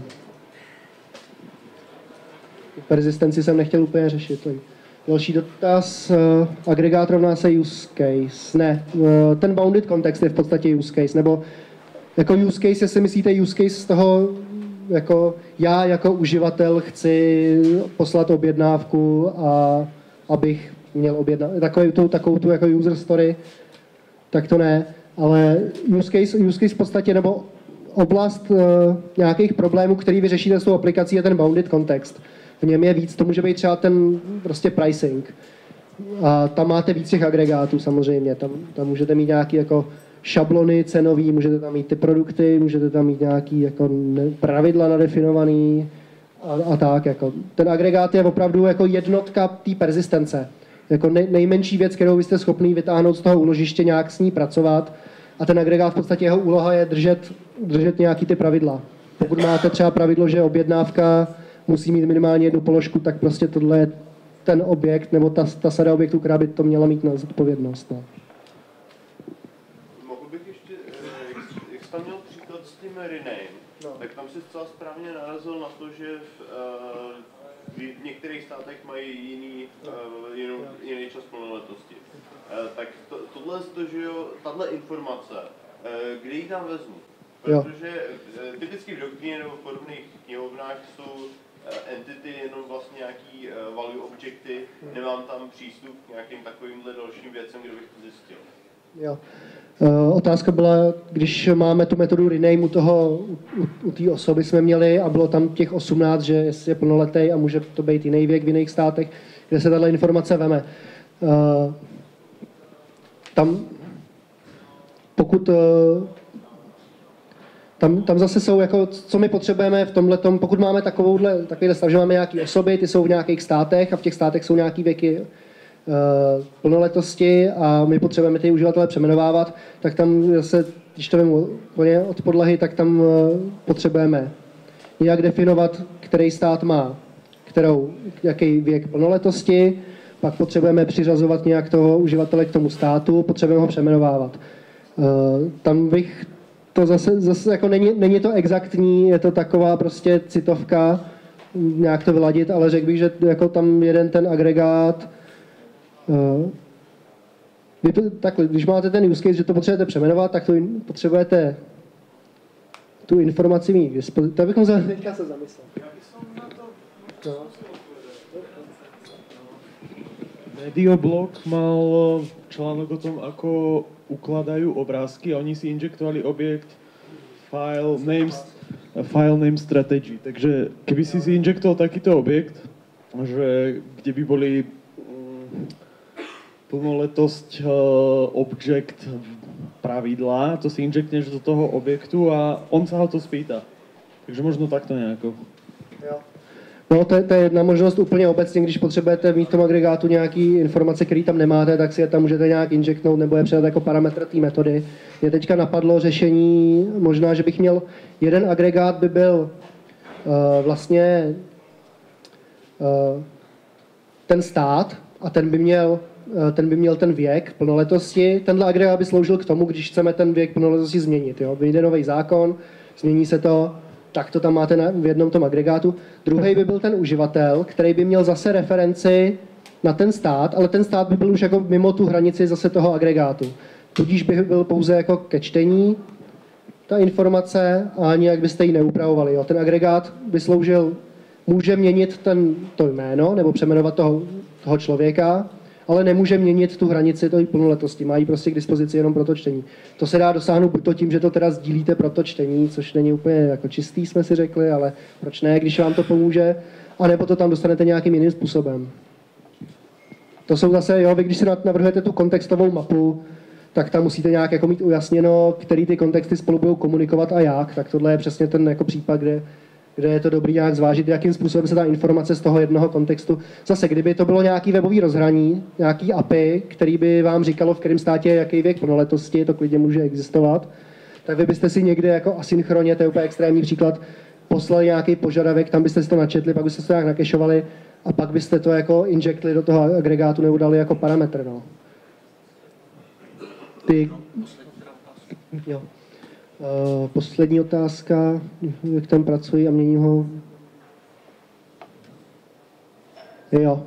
Persistenci jsem nechtěl úplně řešit. Další dotaz. Uh, agregát rovná se use case. Ne, uh, ten bounded context je v podstatě use case, nebo jako use case, jestli myslíte use case z toho, jako já jako uživatel chci poslat objednávku a abych měl objednávku, takovou tu, takovou tu jako user story, tak to ne, ale use case, use case v podstatě, nebo oblast uh, nějakých problémů, který vyřešíte s tou aplikací, je ten bounded context. V něm je víc, to může být třeba ten prostě pricing. A tam máte víc těch agregátů samozřejmě, tam, tam můžete mít nějaký jako šablony cenový, můžete tam mít ty produkty, můžete tam mít nějaký jako pravidla nadefinovaný a, a tak. Jako. Ten agregát je opravdu jako jednotka té persistence. Jako nej, nejmenší věc, kterou byste schopný vytáhnout z toho úložiště, nějak s ní pracovat. A ten agregát v podstatě jeho úloha je držet, držet nějaký ty pravidla. Pokud máte třeba pravidlo, že objednávka musí mít minimálně jednu položku, tak prostě tohle je ten objekt, nebo ta, ta sada objektů, která by to měla mít na zodpovědnost. No. Mohl bych ještě, jak, jak jsi tam měl příklad s tím rename, no. Tak tam si zcela správně narazil na to, že v, v, v některých státech mají jiný, uh, jinou, jiný čas plnoletosti. Uh, tak to, tohle, to, že jo, tahle informace, uh, kde ji tam vezmu? Protože uh, typicky v doktríně nebo v podobných knihovnách jsou entity, jenom vlastně nějaký uh, value objekty, nemám tam přístup k nějakým takovýmhle dalším věcem, kde bych to zjistil. Jo. Uh, otázka byla, když máme tu metodu rename u toho, u, u té osoby jsme měli a bylo tam těch osmnáct, že jestli je plnoletý a může to být jiný věk v jiných státech, kde se tato informace veme. Uh, tam, pokud uh, Tam, tam zase jsou, jako, co my potřebujeme v tomhletom, pokud máme takovouhle, takovýhle stav, že máme nějaké osoby, ty jsou v nějakých státech a v těch státech jsou nějaké věky uh, plnoletosti a my potřebujeme ty uživatele přeměnovávat, tak tam zase, když to vím úplně od podlahy, tak tam uh, potřebujeme nějak definovat, který stát má, kterou, jaký věk plnoletosti, pak potřebujeme přiřazovat nějak toho uživatele k tomu státu, potřebujeme ho přeměnovávat. Uh, tam bych To zase, zase jako není, není to exaktní, je to taková prostě citovka, nějak to vyladit, ale řekl bych, že jako tam jeden ten agregát, uh, vy to, takhle, když máte ten use case, že to potřebujete přeměnovat, tak to in, potřebujete tu informaci mít. To bych musel teďka se zamyslet. No. Medioblog mal článok o tom, ako ukladajú obrázky a oni si injektovali objekt file name, file name strategy. Takže keby si si injektoval takýto objekt, že, kde by boli um, plnoletosť uh, object pravidla, to si injektneš do toho objektu a on sa ho to spýta. Takže možno takto nejako. Jo. No, to je, to je jedna možnost úplně obecně, když potřebujete mít v tom agregátu nějaký informace, které tam nemáte, tak si je tam můžete nějak injektnout nebo je předat jako parametr té metody. Mě teďka napadlo řešení, možná, že bych měl, jeden agregát by byl uh, vlastně, uh, ten stát a ten by měl ten by měl ten věk plnoletosti. Tenhle agregát by sloužil k tomu, když chceme ten věk plnoletosti změnit. Jo? Vyjde nový zákon, změní se to, tak to tam máte na, v jednom tom agregátu. Druhý by byl ten uživatel, který by měl zase referenci na ten stát, ale ten stát by byl už jako mimo tu hranici zase toho agregátu. Tudíž by byl pouze jako ke čtení ta informace a nijak byste ji neupravovali. Jo? Ten agregát by sloužil, může měnit ten, to jméno nebo přeměnovat toho, toho člověka, ale nemůže měnit tu hranici toho plnoletosti. Mají prostě k dispozici jenom pro to čtení. To se dá dosáhnout buď to tím, že to teda sdílíte pro to čtení, což není úplně jako čistý, jsme si řekli, ale proč ne, když vám to pomůže, anebo to tam dostanete nějakým jiným způsobem. To jsou zase, jo, vy když si navrhujete tu kontextovou mapu, tak tam musíte nějak jako mít ujasněno, který ty kontexty spolu budou komunikovat a jak. Tak tohle je přesně ten jako případ, kde kde je to dobrý nějak zvážit, jakým způsobem se ta informace z toho jednoho kontextu. Zase, kdyby to bylo nějaký webový rozhraní, nějaký A P I, který by vám říkalo, v kterém státě je jaký věk plnoletosti, to klidně může existovat, tak vy byste si někde jako asynchronně, to je úplně extrémní příklad, poslali nějaký požadavek, tam byste si to načetli, pak byste se to nějak nakešovali a pak byste to jako injektli do toho agregátu nebo dali jako parametr. No. Ty... Jo. Uh, poslední otázka, jak tam pracuji a mění ho. Jo.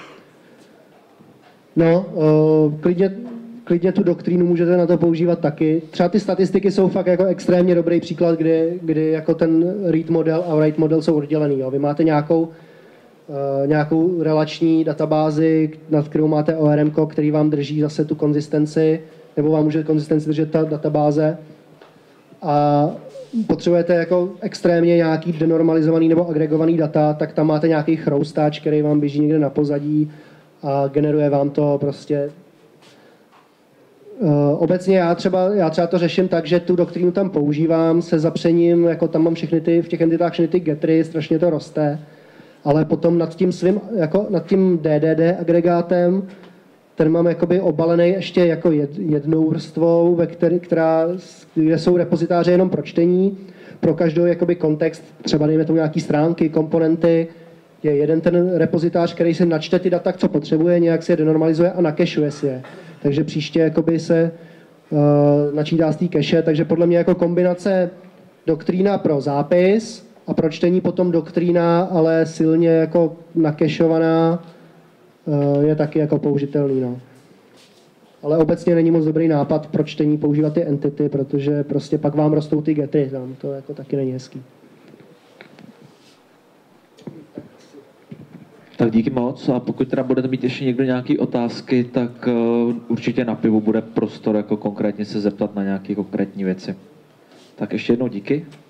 No, uh, klidně, klidně tu doktrínu můžete na to používat taky. Třeba ty statistiky jsou fakt jako extrémně dobrý příklad, kdy, kdy jako ten read model a write model jsou oddělený. Jo. Vy máte nějakou, uh, nějakou relační databázi, nad kterou máte O R M, který vám drží zase tu konzistenci, nebo vám může konzistenci držet ta databáze. A potřebujete jako extrémně nějaký denormalizovaný nebo agregovaný data, tak tam máte nějaký chroustač, který vám běží někde na pozadí a generuje vám to prostě. Uh, obecně já třeba, já třeba to řeším tak, že tu doktrínu tam používám se zapřením, jako tam mám všechny ty, v těch entitách všechny ty getry, strašně to roste, ale potom nad tím svým, jako nad tím D D D agregátem, ten mám jakoby obalený ještě jako jednou vrstvou, ve který, která, kde jsou repozitáře jenom pro čtení, pro každou jakoby kontext, třeba dejme tomu nějaký stránky, komponenty, je jeden ten repozitář, který si načte ty data, co potřebuje, nějak si je denormalizuje a nakešuje si je. Takže příště jakoby se uh, načítá z té cache, takže podle mě jako kombinace doktrína pro zápis a pro čtení potom doktrína, ale silně jako nakešovaná, je taky jako použitelný. No. Ale obecně není moc dobrý nápad pro čtení používat ty entity, protože prostě pak vám rostou ty gety, tam to jako taky není hezký. Tak díky moc a pokud teda budete mít ještě někdo nějaké otázky, tak uh, určitě na pivu bude prostor jako konkrétně se zeptat na nějaké konkrétní věci. Tak ještě jednou díky.